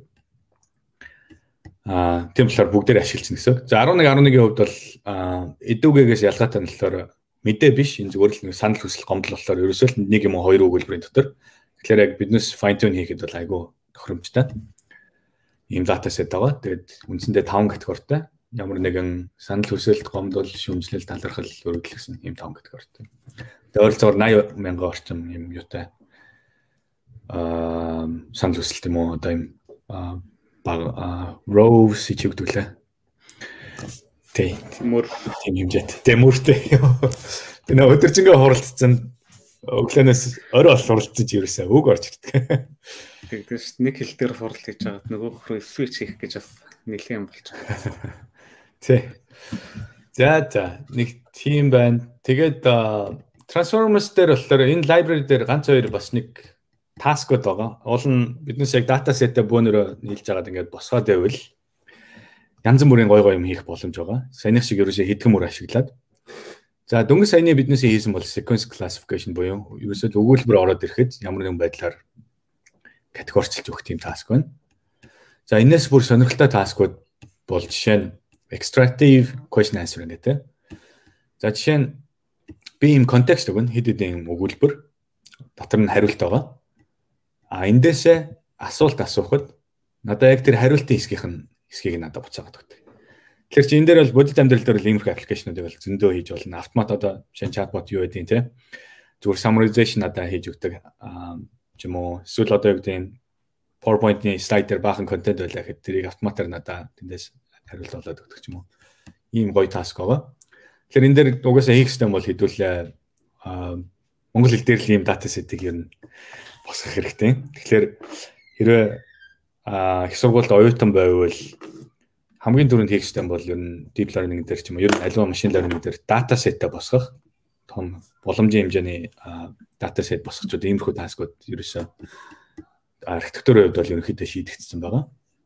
Аа тийм болохоор бүгдээр ашигласан гэсэн. За eleven eleven-ийн хувьд бол эдүүгээс ялгаатай нь болохоор мэдээ биш энэ зүгээр л нэг санал хүсэл гомдол болохоор ерөөсөө л нэг юм уу хоёр өгүүлбэрийн дотор. Тэгэхээр яг биднес fine tune хийхэд бол айгүй тохиромжтой. Ийм дата сет байгаа. Тэгээд үндсэндээ five категоритой. Ямар нэгэн санал хүсэлт гомдол, шүмжлэл, талархал өргөдлөсөн ийм five категоритой. Тэгээд ойролцоогоор eighty мянган орчим юм юутай аа санал хүсэлт юм уу одоо ийм баг rows хичээгдүүлээ. Тэ Тимур тийм хэмжээтэй. Тэмүртэй. Би нөө өдөржингөө хуралцсан өглөөнөөс орой ол хуралцаж ирсэн үг орж ирдэг. Тэгдэж нэг хэл дээр хурал хийж байгаад нөгөө руу switch хийх гэж бас нэлээд юм болж байгаа. Тэ. За за нэг тийм байна. Тэгээд Transformers дээр болохоор энэ library дээр ганц хоёр бас нэг таскууд байгаа. Уул нь биднээс яг дата сетээ бөөнөрөө нийлж байгаад ингээд босгоод байвал янз бүрийн гой гой юм хийх боломж байгаа. Саяных шиг ерөөсөө хэдхэн мөр ашиглаад. За дөнгөж саяны биднээс хийсэн бол sequence classification буюу ерөөсөө өгүүлбэр ороод ирэхэд ямар нэгэн байдлаар категоричилж өгөх тийм таск байна. За энэс бүр сонирхолтой таскууд бол жишээ нь extractive question answering гэдэг. За жишээ нь би юм контекст өгнө хэд хэдэн өгүүлбэр дотор нь хариулт байгаа. А эндээсээ асуулт асуухад надад яг тэр хариултын хэсгийнх нь хэсгийг надад буцаагаад өгдөг. Тэгэхээр чи энэ дээр бол бодит амьдрал дээр л иймэрхүү аппликейшнуудыг бол зөндөө хийж болно. Автомат одоо шинэ чатбот юу гэдэг юм те. Зүгээр summarization надад хийж өгдөг. Аа юм уу эсвэл одоо юу гэдэг юм PowerPoint-ийн слайд дээр баахан контент байлаа гэхэд тэрийг автоматар надад тэндээс хариулт олоод өгдөг ч юм уу. Ийм гоё таск байгаа. Тэгэхээр энэ дээр угаасаа хийх систем бол хэдүүлээ аа монгол хэл дээр л ийм дата сетийг ер нь босгох хэрэгтэй. Тэгэхээр хэрвээ а их сургуульд оюутан байвал хамгийн түрүүнд хийх систем бол ер нь deep learning дээр ч юм уу ер нь аливаа machine learning дээр data set-тэй босгох том боломжийн хэмжээний data set босгочод иймэрхүү таскууд ерөөсөө архитектурын хувьд бол ерөнхийдөө шийдэгдсэн байгаа.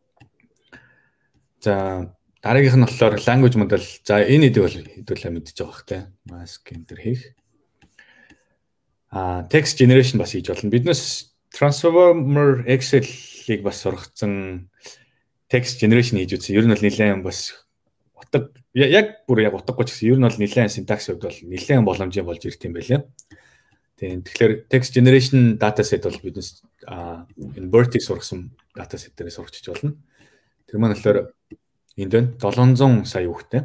За дараагийнх нь болохоор language model. За энэ хэдийг бол хэдүүлээ мэдчихэж байгаа хэрэгтэй. Mask enter хийх. А text generation бас хийж болно. Биднес Transformer Excel-ийг бас сургацсан text generation хийж үзсэн. Ер нь бол нэлээд бас утга яг бүр яг утгагүй ч гэсэн ер нь бол нэлээд syntax хувьд бол нэлээд боломжтой болж ирт юм байлаа. Тийм. Тэгэхээр text generation dataset бол биднес энэ Bertie сургасан dataset дээрээ сурч иж болно. Тэр маань болохоор энд байна seven hundred сая үгтэй.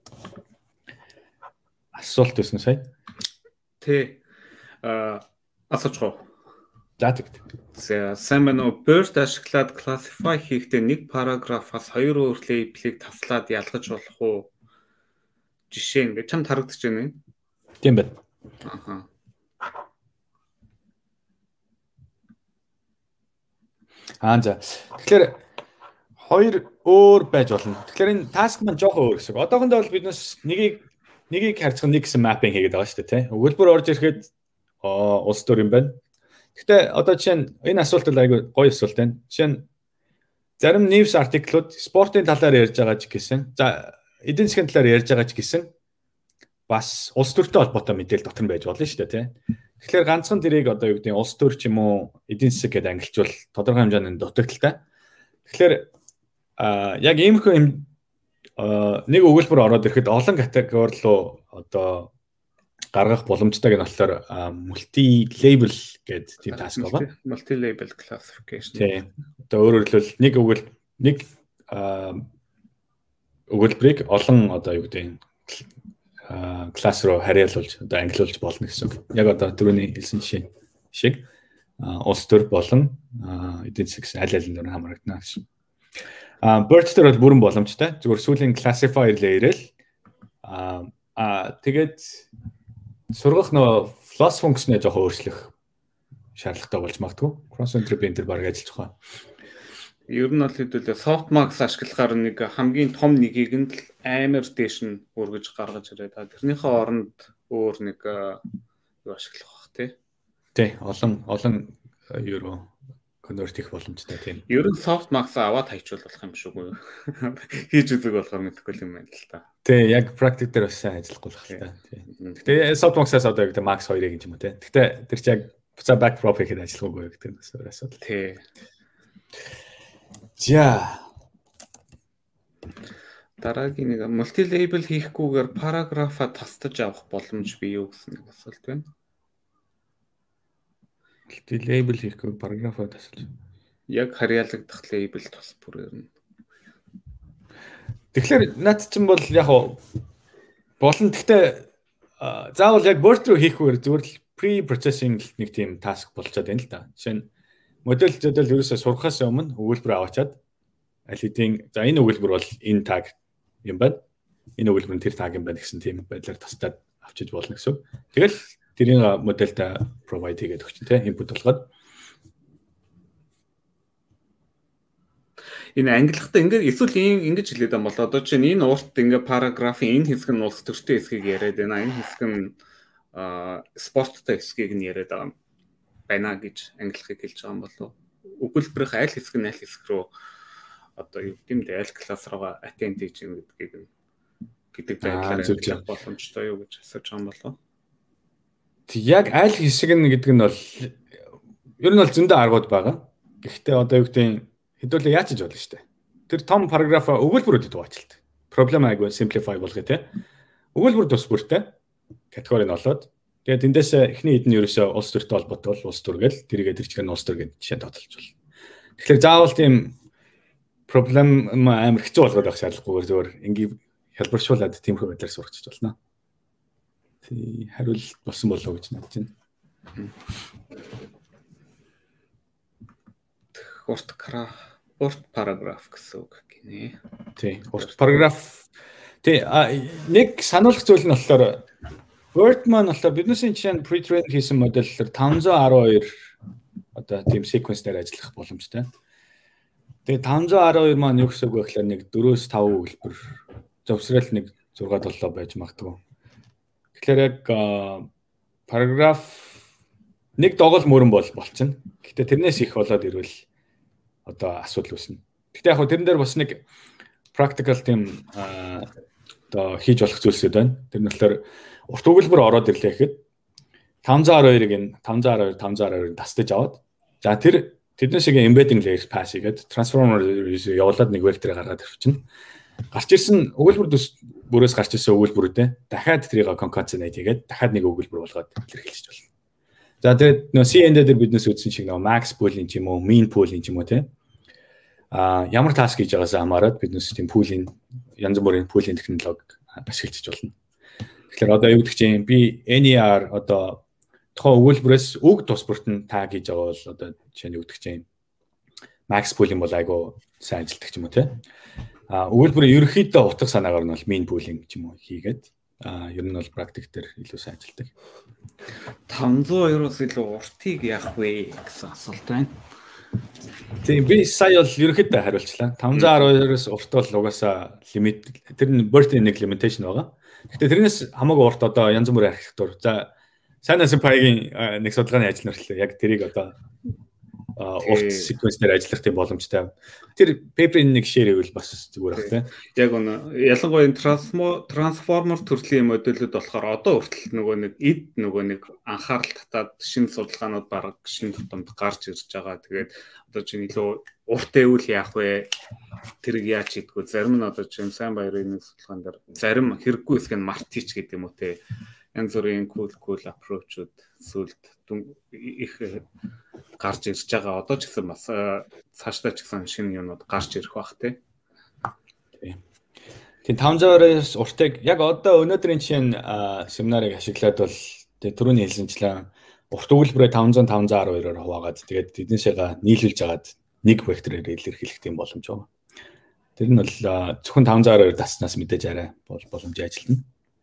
Асуулт өснө сая. Тэ а асууж гоо. За тэгт. За сайн байна уу? Bird ашиглаад classify хийхдээ нэг параграфаас хоёр өөр label-ийг таслаад ялгаж болох уу? Жишээ ингээд чамд харагдаж байна юм. Тийм байна. Аха. Аа за. Тэгэхээр хоёр өөр байж болно. Тэгэхээр энэ task маань жоохон өөр гэсэн. Одоохондоо бол биднес нэгийг нэгийг харьцах нэг гэсэн mapping хийгээд байгаа шүү дээ, тий. Өгүүлбэр орж ирэхэд аа улс төр юм байна. Гэхдээ одоо жишээ нь энэ асуулт бол айгүй гоё асуулт байна. Жишээ нь зарим news article-ууд спортын талаар ярьж байгаа ч гэсэн, за эдийн засгийн талаар ярьж байгаа ч гэсэн бас улс төртэй холбоотой мэдээлэл дотор нь байж болно шүү дээ, тий. Тэгэхээр ганцхан тэрийг одоо юу гэдэг нь улс төр ч юм уу эдийн засаг гэдээ ангилжвал тодорхой хэмжээний дутагдaltaй. Тэгэхээр а яг иймэрхүү юм нэг өгүүлбэр ороод ирэхэд олон категори руу одоо гаргах боломжтой гэх нь болохоор multi label гэдэг тийм task байгаа. Multi label classification. Тийм. Одоо өөрөөр хэлбэл нэг өгүүл нэг өгүүлбэрийг олон одоо юу гэдэг нь класс руу хариалуулж одоо ангилуулж болно гэсэн үг. Яг одоо түрүүний хэлсэн жишээ шиг улс төр болон эдийн засаг аль аль нь хамрагдана гэсэн. А BERT дээр бол бүрэн боломжтой. Зүгээр сүүлийн classifier layer-эл а тэгээд сургах нөө floss function-ыг жоохон өөрчлөх шаардлагатай болж магадгүй. Cross entropy энэ төр баг ажиллаж байгаа. Ер нь бол хэдүүлээ softmax ашиглахаар нэг хамгийн том нэгийг нь л амар дээш нь өргөж гаргаж ирээд тэрнийхээ оронд өөр нэг юу ашиглах бах тий. Тий, олон олон euro convert хийх боломжтой тийм. Ер нь softmax аваад хайчвал болох юм шүү үү? Хийж үзэг болохоор мэдэхгүй юм байна л та. Тий, яг practice дээр бас сайн ажиллахгүй болох л та. Тий. Тэгээ softmax-аас одоо яг max хоёрыг юм уу тий. Гэхдээ тэр чинь яг буцаа back prop хийхэд ажиллахгүй гэдэг нь бас асуудал. Тий. За. Дараагийн нэг multi label хийхгүйгээр параграфа тастаж авах боломж бий юу гэсэн нэг асуулт байна. Multi label хийхгүй параграфа тасалж. Яг харьяалагдах label тус бүр юм. Тэгэхээр наад чинь бол яг болон гэхдээ заавал яг BERT руу хийхгүйгээр зүгээр л pre-processing нэг тийм task болчиход байна л да. Жишээ нь модель зөдөл ерөөсөө сурахаас өмнө өгүүлбэр аваачаад аль хэдийн за энэ өгүүлбэр бол энэ tag юм байна. Энэ өгүүлбэр нь тэр tag юм байна гэсэн тийм байдлаар тастаад авчиж болно гэсэн. Тэгэл тэрийн модельтэй provide хийгээд өгч тийм input болгоод энэ ангилахтаа ингээд эсвэл ингэж хэлээд байгаа бол одоо чинь энэ урт ингээд параграфын энэ хэсэг нь улс төртэй хэсгийг яриад байна. Энэ хэсэг нь спорттой хэсгийг нь яриад байгаа байна гэж ангилахыг хэлж байгаа юм болов. Өгүүлбэрийн аль хэсэг нь аль хэсэг рүү одоо юу гэмдэ аль класс руугаа attend хийж юм гэдгийг гэдэг байдлаар ангилах боломжтой юу гэж асууж байгаа юм болов. Тэг яг аль хэсэг нь гэдэг нь бол ер нь бол зөндөө аргууд байгаа. Гэхдээ одоо юу гэдэг хэдүүлээ яачиж болно шүү дээ. Тэр том параграфа өгүүлбэрүүдэд хуваачилт. Проблем айгүй simplify болгоё те. Өгүүлбэр тус бүртэй категори нь олоод тэгээд эндээс эхний хэд нь ерөөсөө улс төртэй холбоотой бол улс төр гэл тэрийгээ тэр чихэн улс төр гэж жишээ тодорхойлж байна. Тэгэхээр заавал тийм проблем амар хэцүү болгоод байх шаардлагагүйгээр зөвөр ингийн хэлбэршүүлээд тиймэрхүү байдлаар сурч болно. Тий хариулт болсон болов уу гэж надад чинь. Урт кара урт параграф гэсэн үг гинэ. Тий урт параграф тий нэг сануулгах зүйл нь болохоор BERT маань болохоор биднээсийн жишээ нь pre-trained хийсэн модельлэр таванзаа арван хоёр одоо тийм sequence дээр ажиллах боломжтой. Тэгээ таванзаа арван хоёр маань юу гэсэн үг вэ гэхээр нэг дөрвөөс тав өгүүлбэр зөвсрөл нэг зураг толлоо байж магадгүй. Тэгэхээр яг параграф нэг доголь мөрөн бол болчихно. Гэтэ тэрнээс их болоод ирвэл одоо асуудал үүснэ. Гэтэ яг хөө тэрэн дээр бас нэг practical тийм одоо хийж болох зүйлсүүд байна. Тэр нь болохоор урт өгүүлбэр ороод ирлээ гэхэд таванзаа арван хоёрыг нь таванзаа арван хоёр таванзаа арван хоёрыг тастаж аваад за тэр тэднээс шиг embedding layer pass хийгээд transformer явуулаад нэг vector гаргаад ирчихнэ. Гарч ирсэн өгүүлбэр бүрээс гарч ирсэн өгүүлбэрүүдээ дахиад тэрийг concatenate хийгээд дахиад нэг өгүүлбэр болгоод илэрхийлж болно. За тэгээд нөө C N D дээр биднээс үзсэн шиг нөө max pool-ing ч юм уу, mean pool-ing ч юм уу тийм а ямар task хийж байгаасаа хамаарат биднээс тийм pool-ing янз бүрийн pool-ing технологи ашиглаж болно. Тэгэхээр одоо юу гэдэг чинь би N E R одоо тухайн өгүүлбэрээс үг тус бүрт нь tag хийж байгаа бол одоо жишээ нь юу гэдэг чинь max pool-ing бол айгу сайн ажилтдаг ч юм уу тийм а өгүүлбэрийн ерөнхийдөө утга санаагаар нь бол mean pool-ing ч юм уу хийгээд а ер нь бол практик дээр илүү сайн ажилтдаг. таванзаа хоёроос илүү уртыг яах вэ гэсэн асуулт байна. Тийм би сая бол ерөнхийдөө хариулчлаа. five hundred twelve-оос урт бол угаасаа лимит тэр нь birth нэг limitation байгаа. Гэхдээ тэрнээс хамаагүй урт одоо янз бүрийн архитектур. За Сайнас Пайгийн нэг судалгааны ажил нэрлээ. Яг тэрийг одоо урт sequence-дээр ажиллах тийм боломжтой. Тэр paper-ийн нэг share гэвэл бас зүгээр баг тийм. Яг үнэ ялангуяа трансформер төрлийн модулүүд болохоор одоо хүртэл нөгөө нэг эд нөгөө нэг анхаарал татаад шинэ судалгаанууд бараг шинэ тутамд гарч ирж байгаа. Тэгээд одоо чинь илүү урт эвүүл яах вэ? Тэрийг яаж хийдгүү? Зарим нь одоо чинь сайн баярын нэг судалгаан дээр зарим хэрэггүй хэсэг нь мартич гэдэг юм уу те. Янз бүрийн cool cool approach-ууд сүлд их гарч ирж байгаа. Одоо ч гэсэн бас цаашдаа ч гэсэн шинэ юмнууд гарч ирэх бах тий. Тийм five hundred-оос уртыг яг одоо өнөөдрийн жишээ семинарыг ашиглаад бол тий түрүүний хэлсэнчлэн урт өгүүлбэрээ five hundred five hundred twelve-оор хуваагаад тэгээд эднээсээ нийлүүлж агаад нэг векторээр илэрхийлэх тийм боломж байгаа. Тэр нь бол зөвхөн five hundred twelve таснаас мэдээж арай бол боломжтой ажилтна.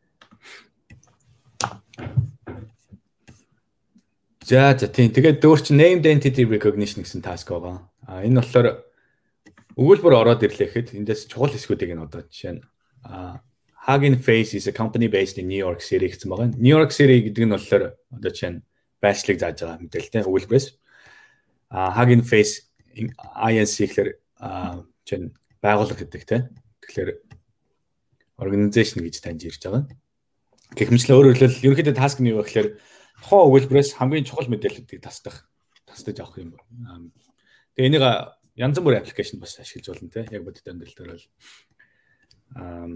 За за тийм. Тэгээд дөөр чи named entity recognition гэсэн task байгаа. А энэ болохоор өгүүлбэр ороод ирлээ гэхэд эндээс чухал хэсгүүдийг нь одоо жишээ нь Hugging Face is a company based in New York City гэсэн байгаа. New York City гэдэг нь болохоор одоо жишээ нь байршлыг зааж байгаа мэдээлэлтэй өгүүлбэрээс. А Hugging Face I N C гэхээр жишээ нь байгууллага гэдэг тийм. Тэгэхээр organization гэж таньж ирж байгаа. Гэхмэчлэн өөрөөр хэлбэл ерөнхийдөө task нь юу вэ гэхээр тухайн өгүүлбэрээс хамгийн чухал мэдээллүүдийг тасдах, тасдаж авах юм байна. Тэгээ энийг янз бүрийн аппликейшн бас ашиглаж болно те. Яг бодит амьдрал дээр бол аа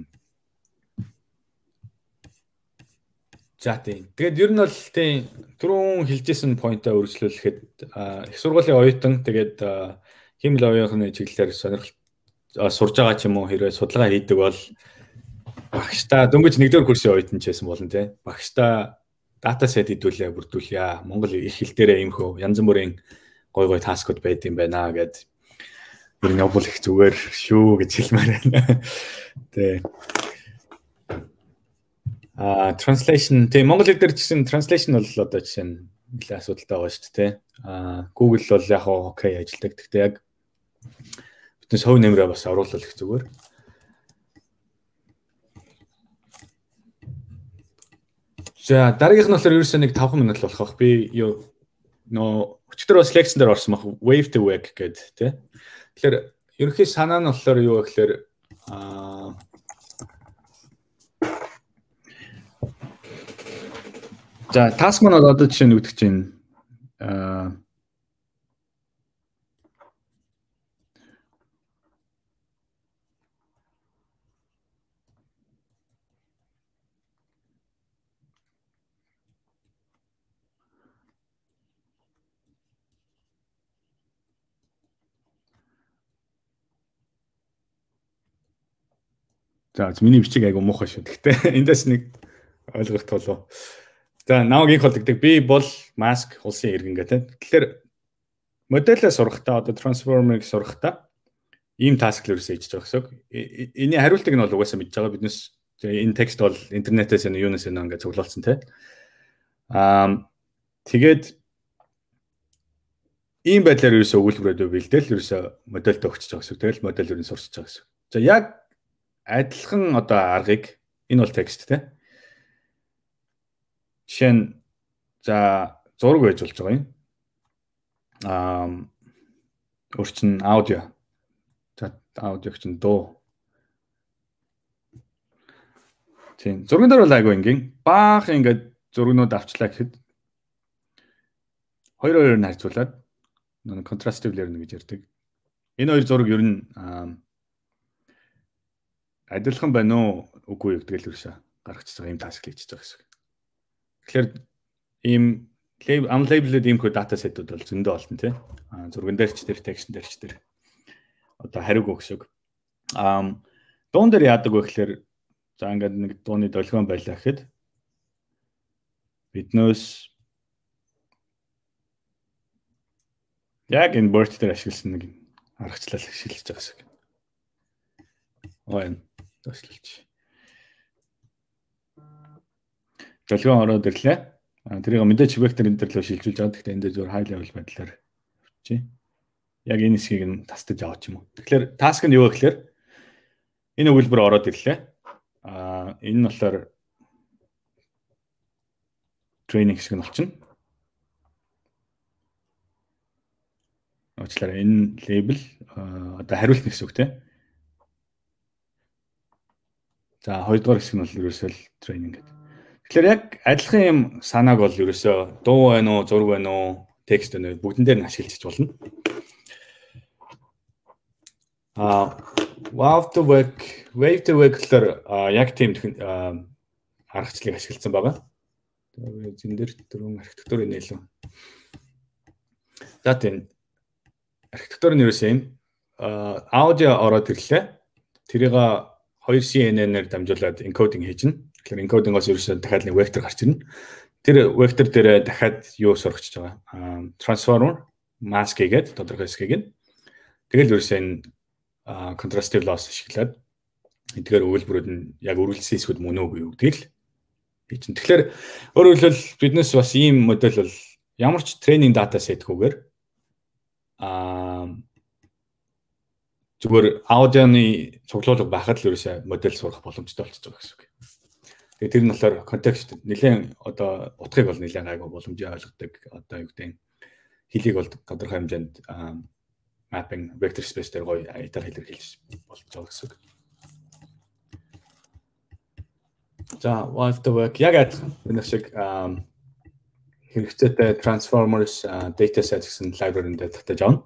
за тийм. Тэгээд ер нь бол тийм түрүүн хэлжсэн поинтаа үргэлжлүүлэхэд их сургуулийн оюутан тэгээд химэл оюутны чиглэлээр сонирхол сурж байгаа ч юм уу хэрвээ судалгаа хийдэг бол багштай дөнгөж нэгдүгээр курсын оюутан ч байсан болно те. Багштай дата сет хэдүүлээ бүрдүүлье. Монгол их хэл дээрээ иймхүү янз бүрийн гой гой таскууд байд юм байна гэд ер нь явбал их зүгээр шүү гэж хэлмээр байна. Тэ. А translation тийм монгол хэл дээр чинь translation бол одоо жишээ нь нэлээд асуудалтай байгаа шүү дээ. А Google бол яг хоо окей ажилладаг. Гэхдээ яг бидний сов нэмрээ бас оруулах их зүгээр. За дараагийнх нь болохоор ерөөсөө нэг five минут болох. Би юу нөө өчтөр бас лекцэн дээр орсон баг wave to wake гэдэг тий. Тэгэхээр ерөнхий санаа нь болохоор юу вэ гэхээр аа за task маань одоо жишээ нь үүдэх чинь аа за миний бичиг айгу муухай шүү. Гэхдээ эндээс нэг ойлгох толоо. За намайг их холддог. Би бол mask улсын иргэн гэдэг. Тэгэхээр модельээ сурахтаа одоо transformer-ыг сурахтаа ийм task л ерөөсөө хийж байгаа гэсэн. Эний хариултыг нь бол угаасаа мэдж байгаа. Биднес энэ текст бол интернетээс нь юунаас нь ингээд цуглуулсан те. Аа тэгээд ийм байдлаар ерөөсөө өгүүлбэрээ бэлдээл ерөөсөө модельд өгчөж байгаа гэсэн. Тэгэл модель ерөн сурч байгаа гэсэн. За яг адилхан одоо аргыг энэ бол текст те. Жишээ нь за зураг байж болж байгаа юм. Аа өөрчн аудио. За аудиог чинь дуу. Тийм зурган дээр бол айгүй ингийн баах ингээд зургнууд авчлаа гэхэд хоёр хоёрыг нь харьцуулаад нэг contrastive learning гэж ярьдаг. Энэ хоёр зураг ер нь адилхан байна уу үгүй юу гэдэг л үрсэ гаргачихж байгаа юм task хийж байгаа гэсэн. Тэгэхээр ийм unlabeled иймхүү дата сетүүд бол зөндөө олно тий. Аа зурган дээр ч тэр текстэн дээр ч тэр одоо хариуг өгсөг. Аа дуун дээр яадаг вэ гэхээр за ингээд нэг дууны долгион байлаа гэхэд биднээс яг энэ birth дээр ашигласан нэг аргачлал ашиглаж байгаа гэсэн. Ой төслөлч. Долгион ороод ирлээ. Тэрийг мэдээч вектор энэ төр лөө шилжүүлж байгаа. Гэхдээ энэ дээр зөвхөн high level байдлаар явчих. яг энэ хэсгийг нь тасдаж авах юм уу. Тэгэхээр task нь юу вэ гэхээр энэ өгүүлбэр ороод ирлээ. Аа энэ нь болохоор training хэсэг нь болчихно. Уучлаарай энэ label одоо хариулт гэсэн үг тийм. За хоёрдугаар хэсэг нь бол ерөөсөө training гэдэг. Тэгэхээр яг адилхан юм санааг бол ерөөсөө дуу байна уу, зураг байна уу, текст байна уу бүгдэн дээр нь ашиглаж болно. А Wave to Work, Wave to Work гэхээр яг тийм аргачлалыг ашигласан байгаа. Тэгээд зэн дээр дөрвөн архитектурын нээлээ. За тийм архитектур нь ерөөсөө юм аудио ороод ирлээ. Тэрийг two C N N-ээр дамжуулаад encoding хийжнэ. Тэгэхээр encoding-оос ерөөсөө дахиад нэг vector гарч ирнэ. Тэр vector дээр дахиад юу сургачж байгаа? Transformer, mask гэдэг тодорхой хэсгийг нь. Тэгэл ерөөсөө энэ contrastive loss ашиглаад эдгээр өгүүлбэрүүд нь яг үргэлжлсэн хэсгүүд мөн үгүй юу гэдгийг л хийчихнэ. Тэгэхээр өөрөөр хэлбэл биднес бас ийм модель бол ямар ч training data set-гүйгээр аа зүгээр аудионы цуглуулга байхад л ерөөсөө модель сурах боломжтой болчихж байгаа гэсэн үг. Тэгээ тэр нь болохоор контекст нэлээд одоо утгыг бол нэлээд гайгүй боломжтой ойлгодог. Одоо юу гэдэг хэлийг бол тодорхой хэмжээнд mapping vector space дээр гоё аятар илэрхийлж болж байгаа гэсэн үг. За Wave to Work яг адилхан энэ шиг хэрэгцээтэй transformers dataset гэсэн library-нд татаж авна.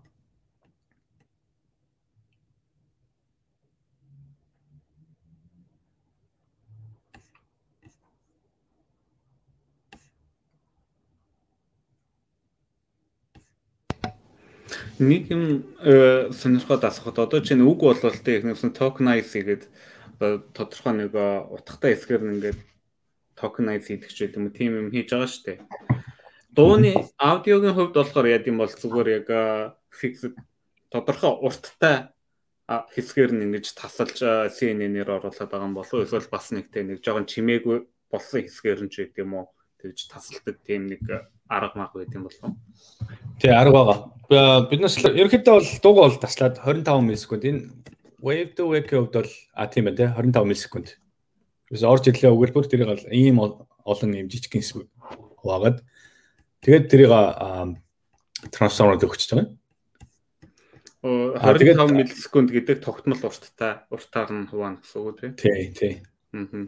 Нэг юм сонирхоод асуухад одоо чинь үг бололтой их нэгсэн tokenize гэдэг одоо тодорхой нэг утгатай хэсгээр нь ингээд tokenize хийдэг ч юм уу тийм юм хийж байгаа шүү дээ. Дууны аудиогийн хувьд болохоор яа гэм бол зүгээр яг fixed тодорхой урттай хэсгээр нь ингэж тасалж C N N-ээр оруулаад байгаа юм болов уу эсвэл бас нэгтэй нэг жоохон чимээгүй болсон хэсгээр нь ч гэдэг юм уу тэгж тасалдаг тийм нэг арга маг байт юм болов уу? Тий арга байгаа. Биднес ерөнхийдөө бол дуугаа бол таслаад twenty-five миллисекунд энэ Wave to Work-ийн хувьд бол а тийм байна те twenty-five миллисекунд. Тэрс орж ирлээ өгүүлбэр тэрийг бол ийм олон юм жижиг хэсэг хуваагаад тэгээд тэрийг трансформерд өгч байгаа. twenty-five миллисекунд гэдэг тогтмол урттай уртаар нь хуваана гэсэн үг тийм. Тий, тий. Аа.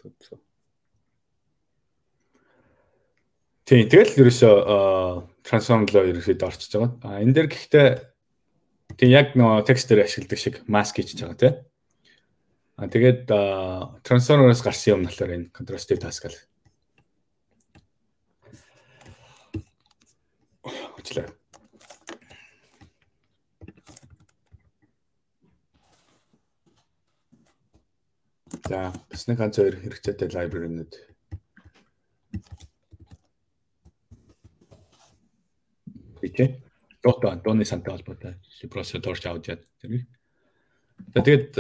Тийм тэгэл ерөөсөө трансформер ерөөсөд орчиж байгаа. А энэ дээр гэхдээ тийм яг нөө текст дээр ашигладаг шиг маск хийж байгаа тийм. А тэгээд трансформероос гарсан юм болохоор энэ contrastive task л. Очлаа. За, бас нэг ганц хоёр хэрэгцээтэй library-нууд Окей. Дото дооны сантай холбоотой процессор аудио зэрэг. За тэгээд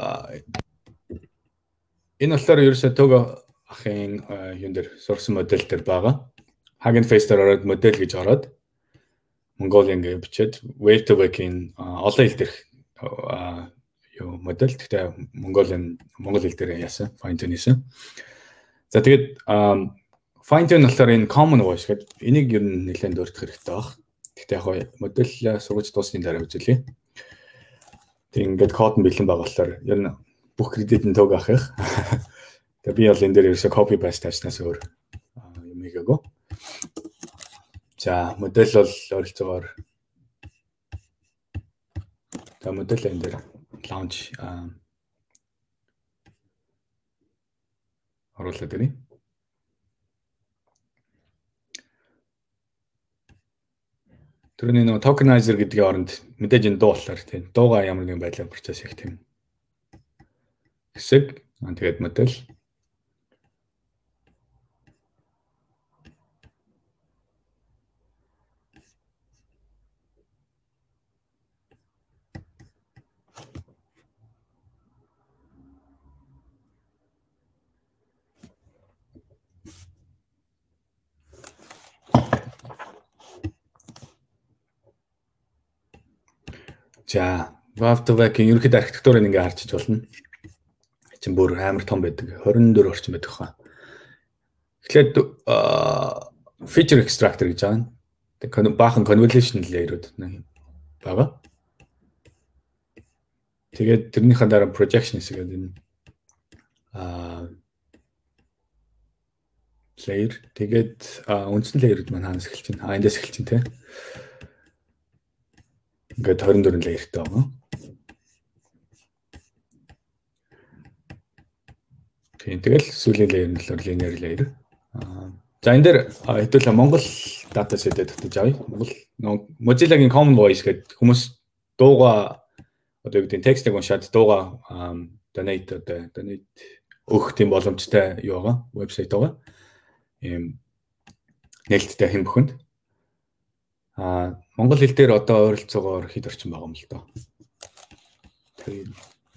энэ болохоор ерөөсөө төгөө ахын юун дээр сурсан модель дээр байгаа. Hugging Face дээр ороод модель гэж ороод Mongolian гэж бичээд Wave to Work-ийн олон хэл дээрх юу модель гэхдээ Mongolian монгол хэл дээр яасан fine tune хийсэн. За тэгээд fine tune болохоор энэ common voice гэдэг энийг ер нь нэлээд өөртөх хэрэгтэй баг. Гэхдээ яг модель сургаж дуусны дараа үзүүлье. Тэг ингээд код нь бэлэн байгаа болохоор ер нь бүх кредит нь төг авах. Тэгээ би бол энэ дээр ерөөсө copy paste тавьснаас өөр юм хийгээгүй. За модель бол ойролцоогоор та модель энэ дээр launch оруулаад байна. Тэрний нөө tokenizer гэдгийн оронд мэдээж энэ дуу болохоор тийм дууга ямар нэгэн байдлаар процесс хийх тийм хэсэг. Тэгээд модель За, Wave-to-Wave-ийн ерөнхийдөө архитектурыг ингээ харж болно. Чин бүр амар том байдаг. twenty-four орчим байдаг хаа. Тэгэхээр feature extractor гэж байгаа. Тэг баахан convolutional layer-ууд байгаа. Тэгээд тэрнийхээ дараа projection хэсэг гэдэг энэ аа layer тэгээд үндсэн layer-ууд маань хаанаас эхэлж байна? А эндээс эхэлж байна те. Ингээд twenty-four layer-тэй байгаа. Тийм тэгэл сүүлийн layer нь болохоор linear layer. Аа за энэ дээр хэдүүлээ Монгол датасеттэй татаж авъя. Монгол Mozilla-гийн Common Voice гэдэг хүмүүс дууга одоо юу гэдэг текстийг уншаад дууга donate одоо donate өгөх тийм боломжтой юу байгаа, вебсайт байгаа. Ийм нээлттэй хэм бүхэнд. Аа монгол хэл дээр одоо ойролцоогоор хэд орчим байгаа юм л доо. Тэгээд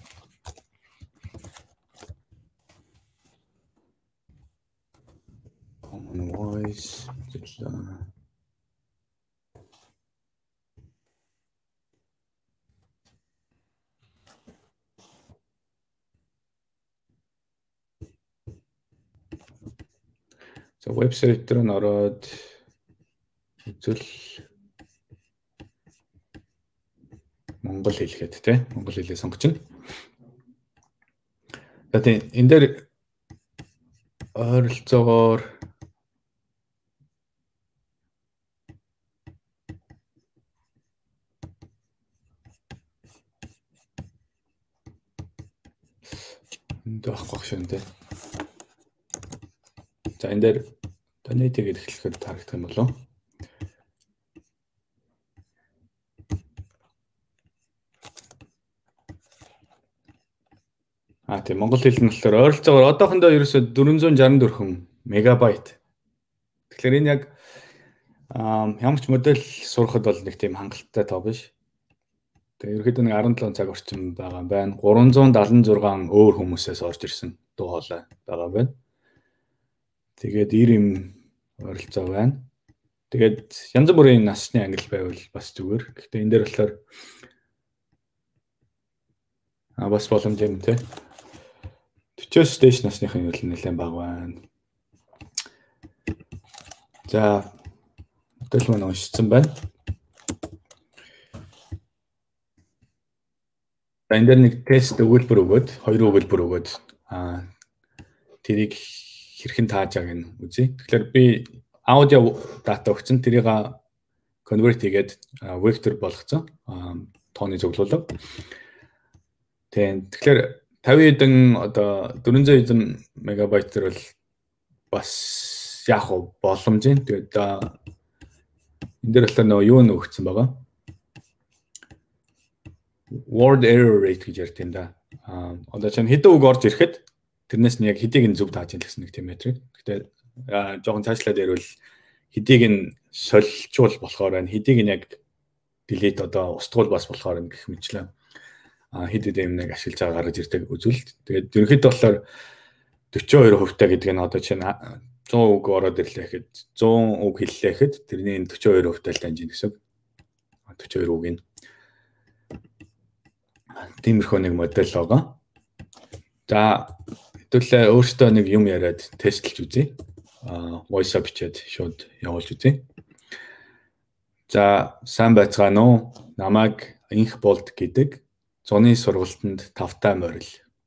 Common Voice Mozilla За вебсайт дээр нь ороод үзэл монгол хэлгээд тий монгол хэлээ сонгочихно. Тэгээд энэ дээр ойролцоогоор энд авах шин тий. За энэ дээр donate гэдэг эхлэхэд тарагдах юм болов. А тийм монгол хэл нь болохоор ойролцоогоор одоохондоо ерөөсөө four sixty four мегабайт. Тэгэхээр энэ яг ямар ч модель сурахад бол нэг тийм хангалттай тоо биш. Тэгээ ерөөхдөө нэг sevenseven цаг орчим байгаа юм байна. three seventy-six өөр хүмүүсээс орж ирсэн дуу хоолой байгаа байна. Тэгээд ninety ойролцоо байна. Тэгээд янз бүрийн насны англи байвал бас зүгээр. Гэхдээ энэ дээр болохоор а бас боломж юм те. forty-с дээш насныхын юу л нэлээд бага байна. За хөтөл маань уншсан байна. За энэ дээр нэг тест өгүүлбэр өгөөд, хоёр өгүүлбэр өгөөд а тэрийг хэрхэн тааж байгааг нь үзье. Тэгэхээр би аудио дата өгсөн, тэрийг convert хийгээд vector болгоцсон. Тооны зөвлөлөө. Тэгэхээр fifty хэдэн одоо four hundred хэдэн мегабайт төр бол бас яах вэ боломж юм. Тэгээд энэ дээр болохоор нөгөө юу нэг өгсөн байгаа. Word error rate гэж ярьд юм да. Аа одоо чинь хэдэн үг орж ирэхэд тэрнээс нь яг хэдийг нь зөв тааж ийн гэсэн нэг тийм метрик. Гэхдээ жоохон цаашлаад ирвэл хэдийг нь сольчуул болохоор байна. Хэдийг нь яг delete одоо устгуул бас болохоор гэх мэтлээ. А хэд хэд юм нэг ашиглаж байгаа гаргаж ирдэг үзүүлэлт. Тэгээд ерөнхийдөө болохоор forty-two хувьтай гэдэг нь одоо чинь one hundred үг ороод ирлээ гэхэд one hundred үг хэллээ гэхэд тэрний forty-two хувьтай л дамжина гэсэн. forty-two үг нь. Тиймэрхүү нэг модель байгаа. За хэдүүлээ өөртөө нэг юм яриад тестлж үзье. А voice бичээд шууд явуулж үзье. За сайн байцгаана уу? Намайг Инх Болд гэдэг. Зуны сургалтанд тавтай морил.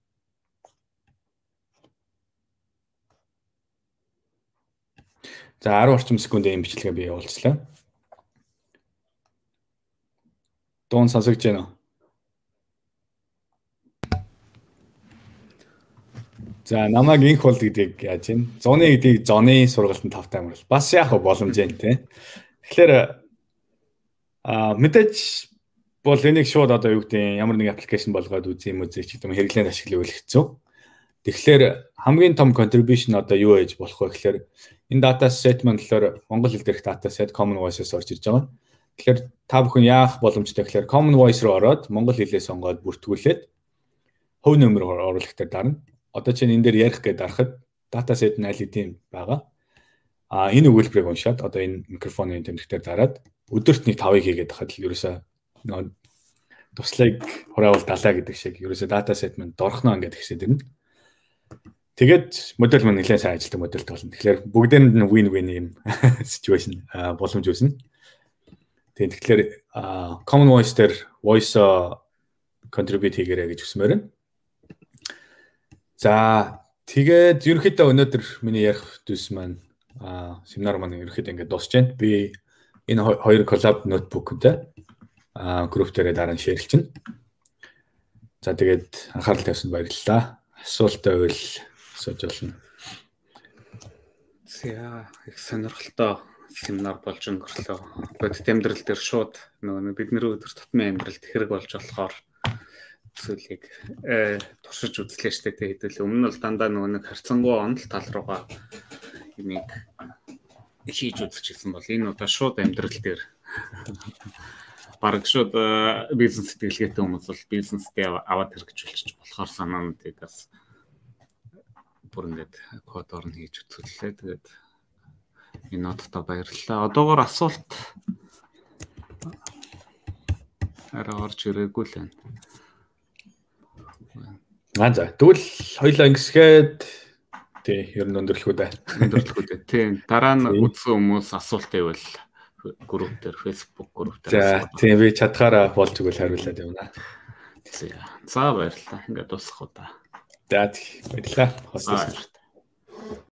За ten орчим секундын бичлэгээ би явуулчлаа. Дуун сонсогдож байна уу? За намайг Инх Болд гэдэг яаж вэ? Зуны гэдгийг зоны сургалтанд тавтай морил. Бас яах вэ боломж юм те. Тэгэхээр а мэдээж бол энийг шууд одоо юу гэдэг ямар нэг аппликейшн болгоод үзье юм үзье ч гэдэг юм хэрэглээнд ашиглавал хэцүү. Тэгэхээр хамгийн том contribution одоо юу ээж болох вэ гэхээр энэ data set маань болохоор монгол хэл дээрх data set Common Voice-оос орж ирж байгаа. Тэгэхээр та бүхэн яах боломжтой гэхээр Common Voice руу ороод монгол хэлээ сонгоод бүртгүүлээд хувь нөмрөөр оруулахтай дарна. Одоо чинь энэ дээр ярих гээд дарахад data set нь аль хэдийн байгаа. А энэ өгүүлбэрийг уншаад одоо энэ микрофоны тэмдэгтээр дараад өдөрт нэг five хийгээд хахад л ерөөсөө туслыг хураавал далаа гэдэг шиг ерөөсөө датасет манд дорхно ингээд ихсээд ирнэ. Тэгээд модель маань нэлээд сайн ажилтдаг модель болно. Тэгэхээр бүгдээнд нь win-win юм situation боломж үүснэ. Тэгээд тэгэхээр common voice дээр voice contribute хийгээрэй гэж хүсмээр байна. За тэгээд ерөнхийдөө өнөөдөр миний ярих төс маань семинар маань ерөнхийдөө ингээд дуусч байна. Би энэ хоёр collab notebook-тэй групп дээрээ дараа нь шеэрлчихнэ. За тэгээд анхаарал тавьсанд баярлалаа. Асуултаа байвал асууж болно. За их сонирхолтой семинар болж өнгөрлөө. Бодит амьдрал дээр шууд нөгөө бидний өдөр тутмын амьдралд хэрэг болж болохоор зүйлийг туршиж үзлээ штэ тэ хэдүүл. Өмнө нь бол дандаа нөгөө нэг харьцангуй онол тал руугаа энийг хийж үзчихсэн бол энэ удаа шууд амьдрал дээр бараг шууд бизнес сэтгэлгээтэй хүмүүс бол бизнестэй аваад хэрэгжүүлчих болохоор санаануудыг бас бүр ингээд кодоор нь хийж үзүүллээ. Тэгээд энэ ноттой баярлалаа. Одоогоор асуулт арай орж ирээгүй л байна. Аа за тэгвэл хоёлаа ингэсгээд тий ер нь өндөрлөхөө дээ. Өндөрлөхөө дээ. Тий дараа нь үзсэн хүмүүс асуулт байвал групп дээр Facebook групп дээр. За тийм би чадхаараа болж игэл хариулаад явна. За баярлалаа. Ингээд дуусах удаа. За баярлалаа.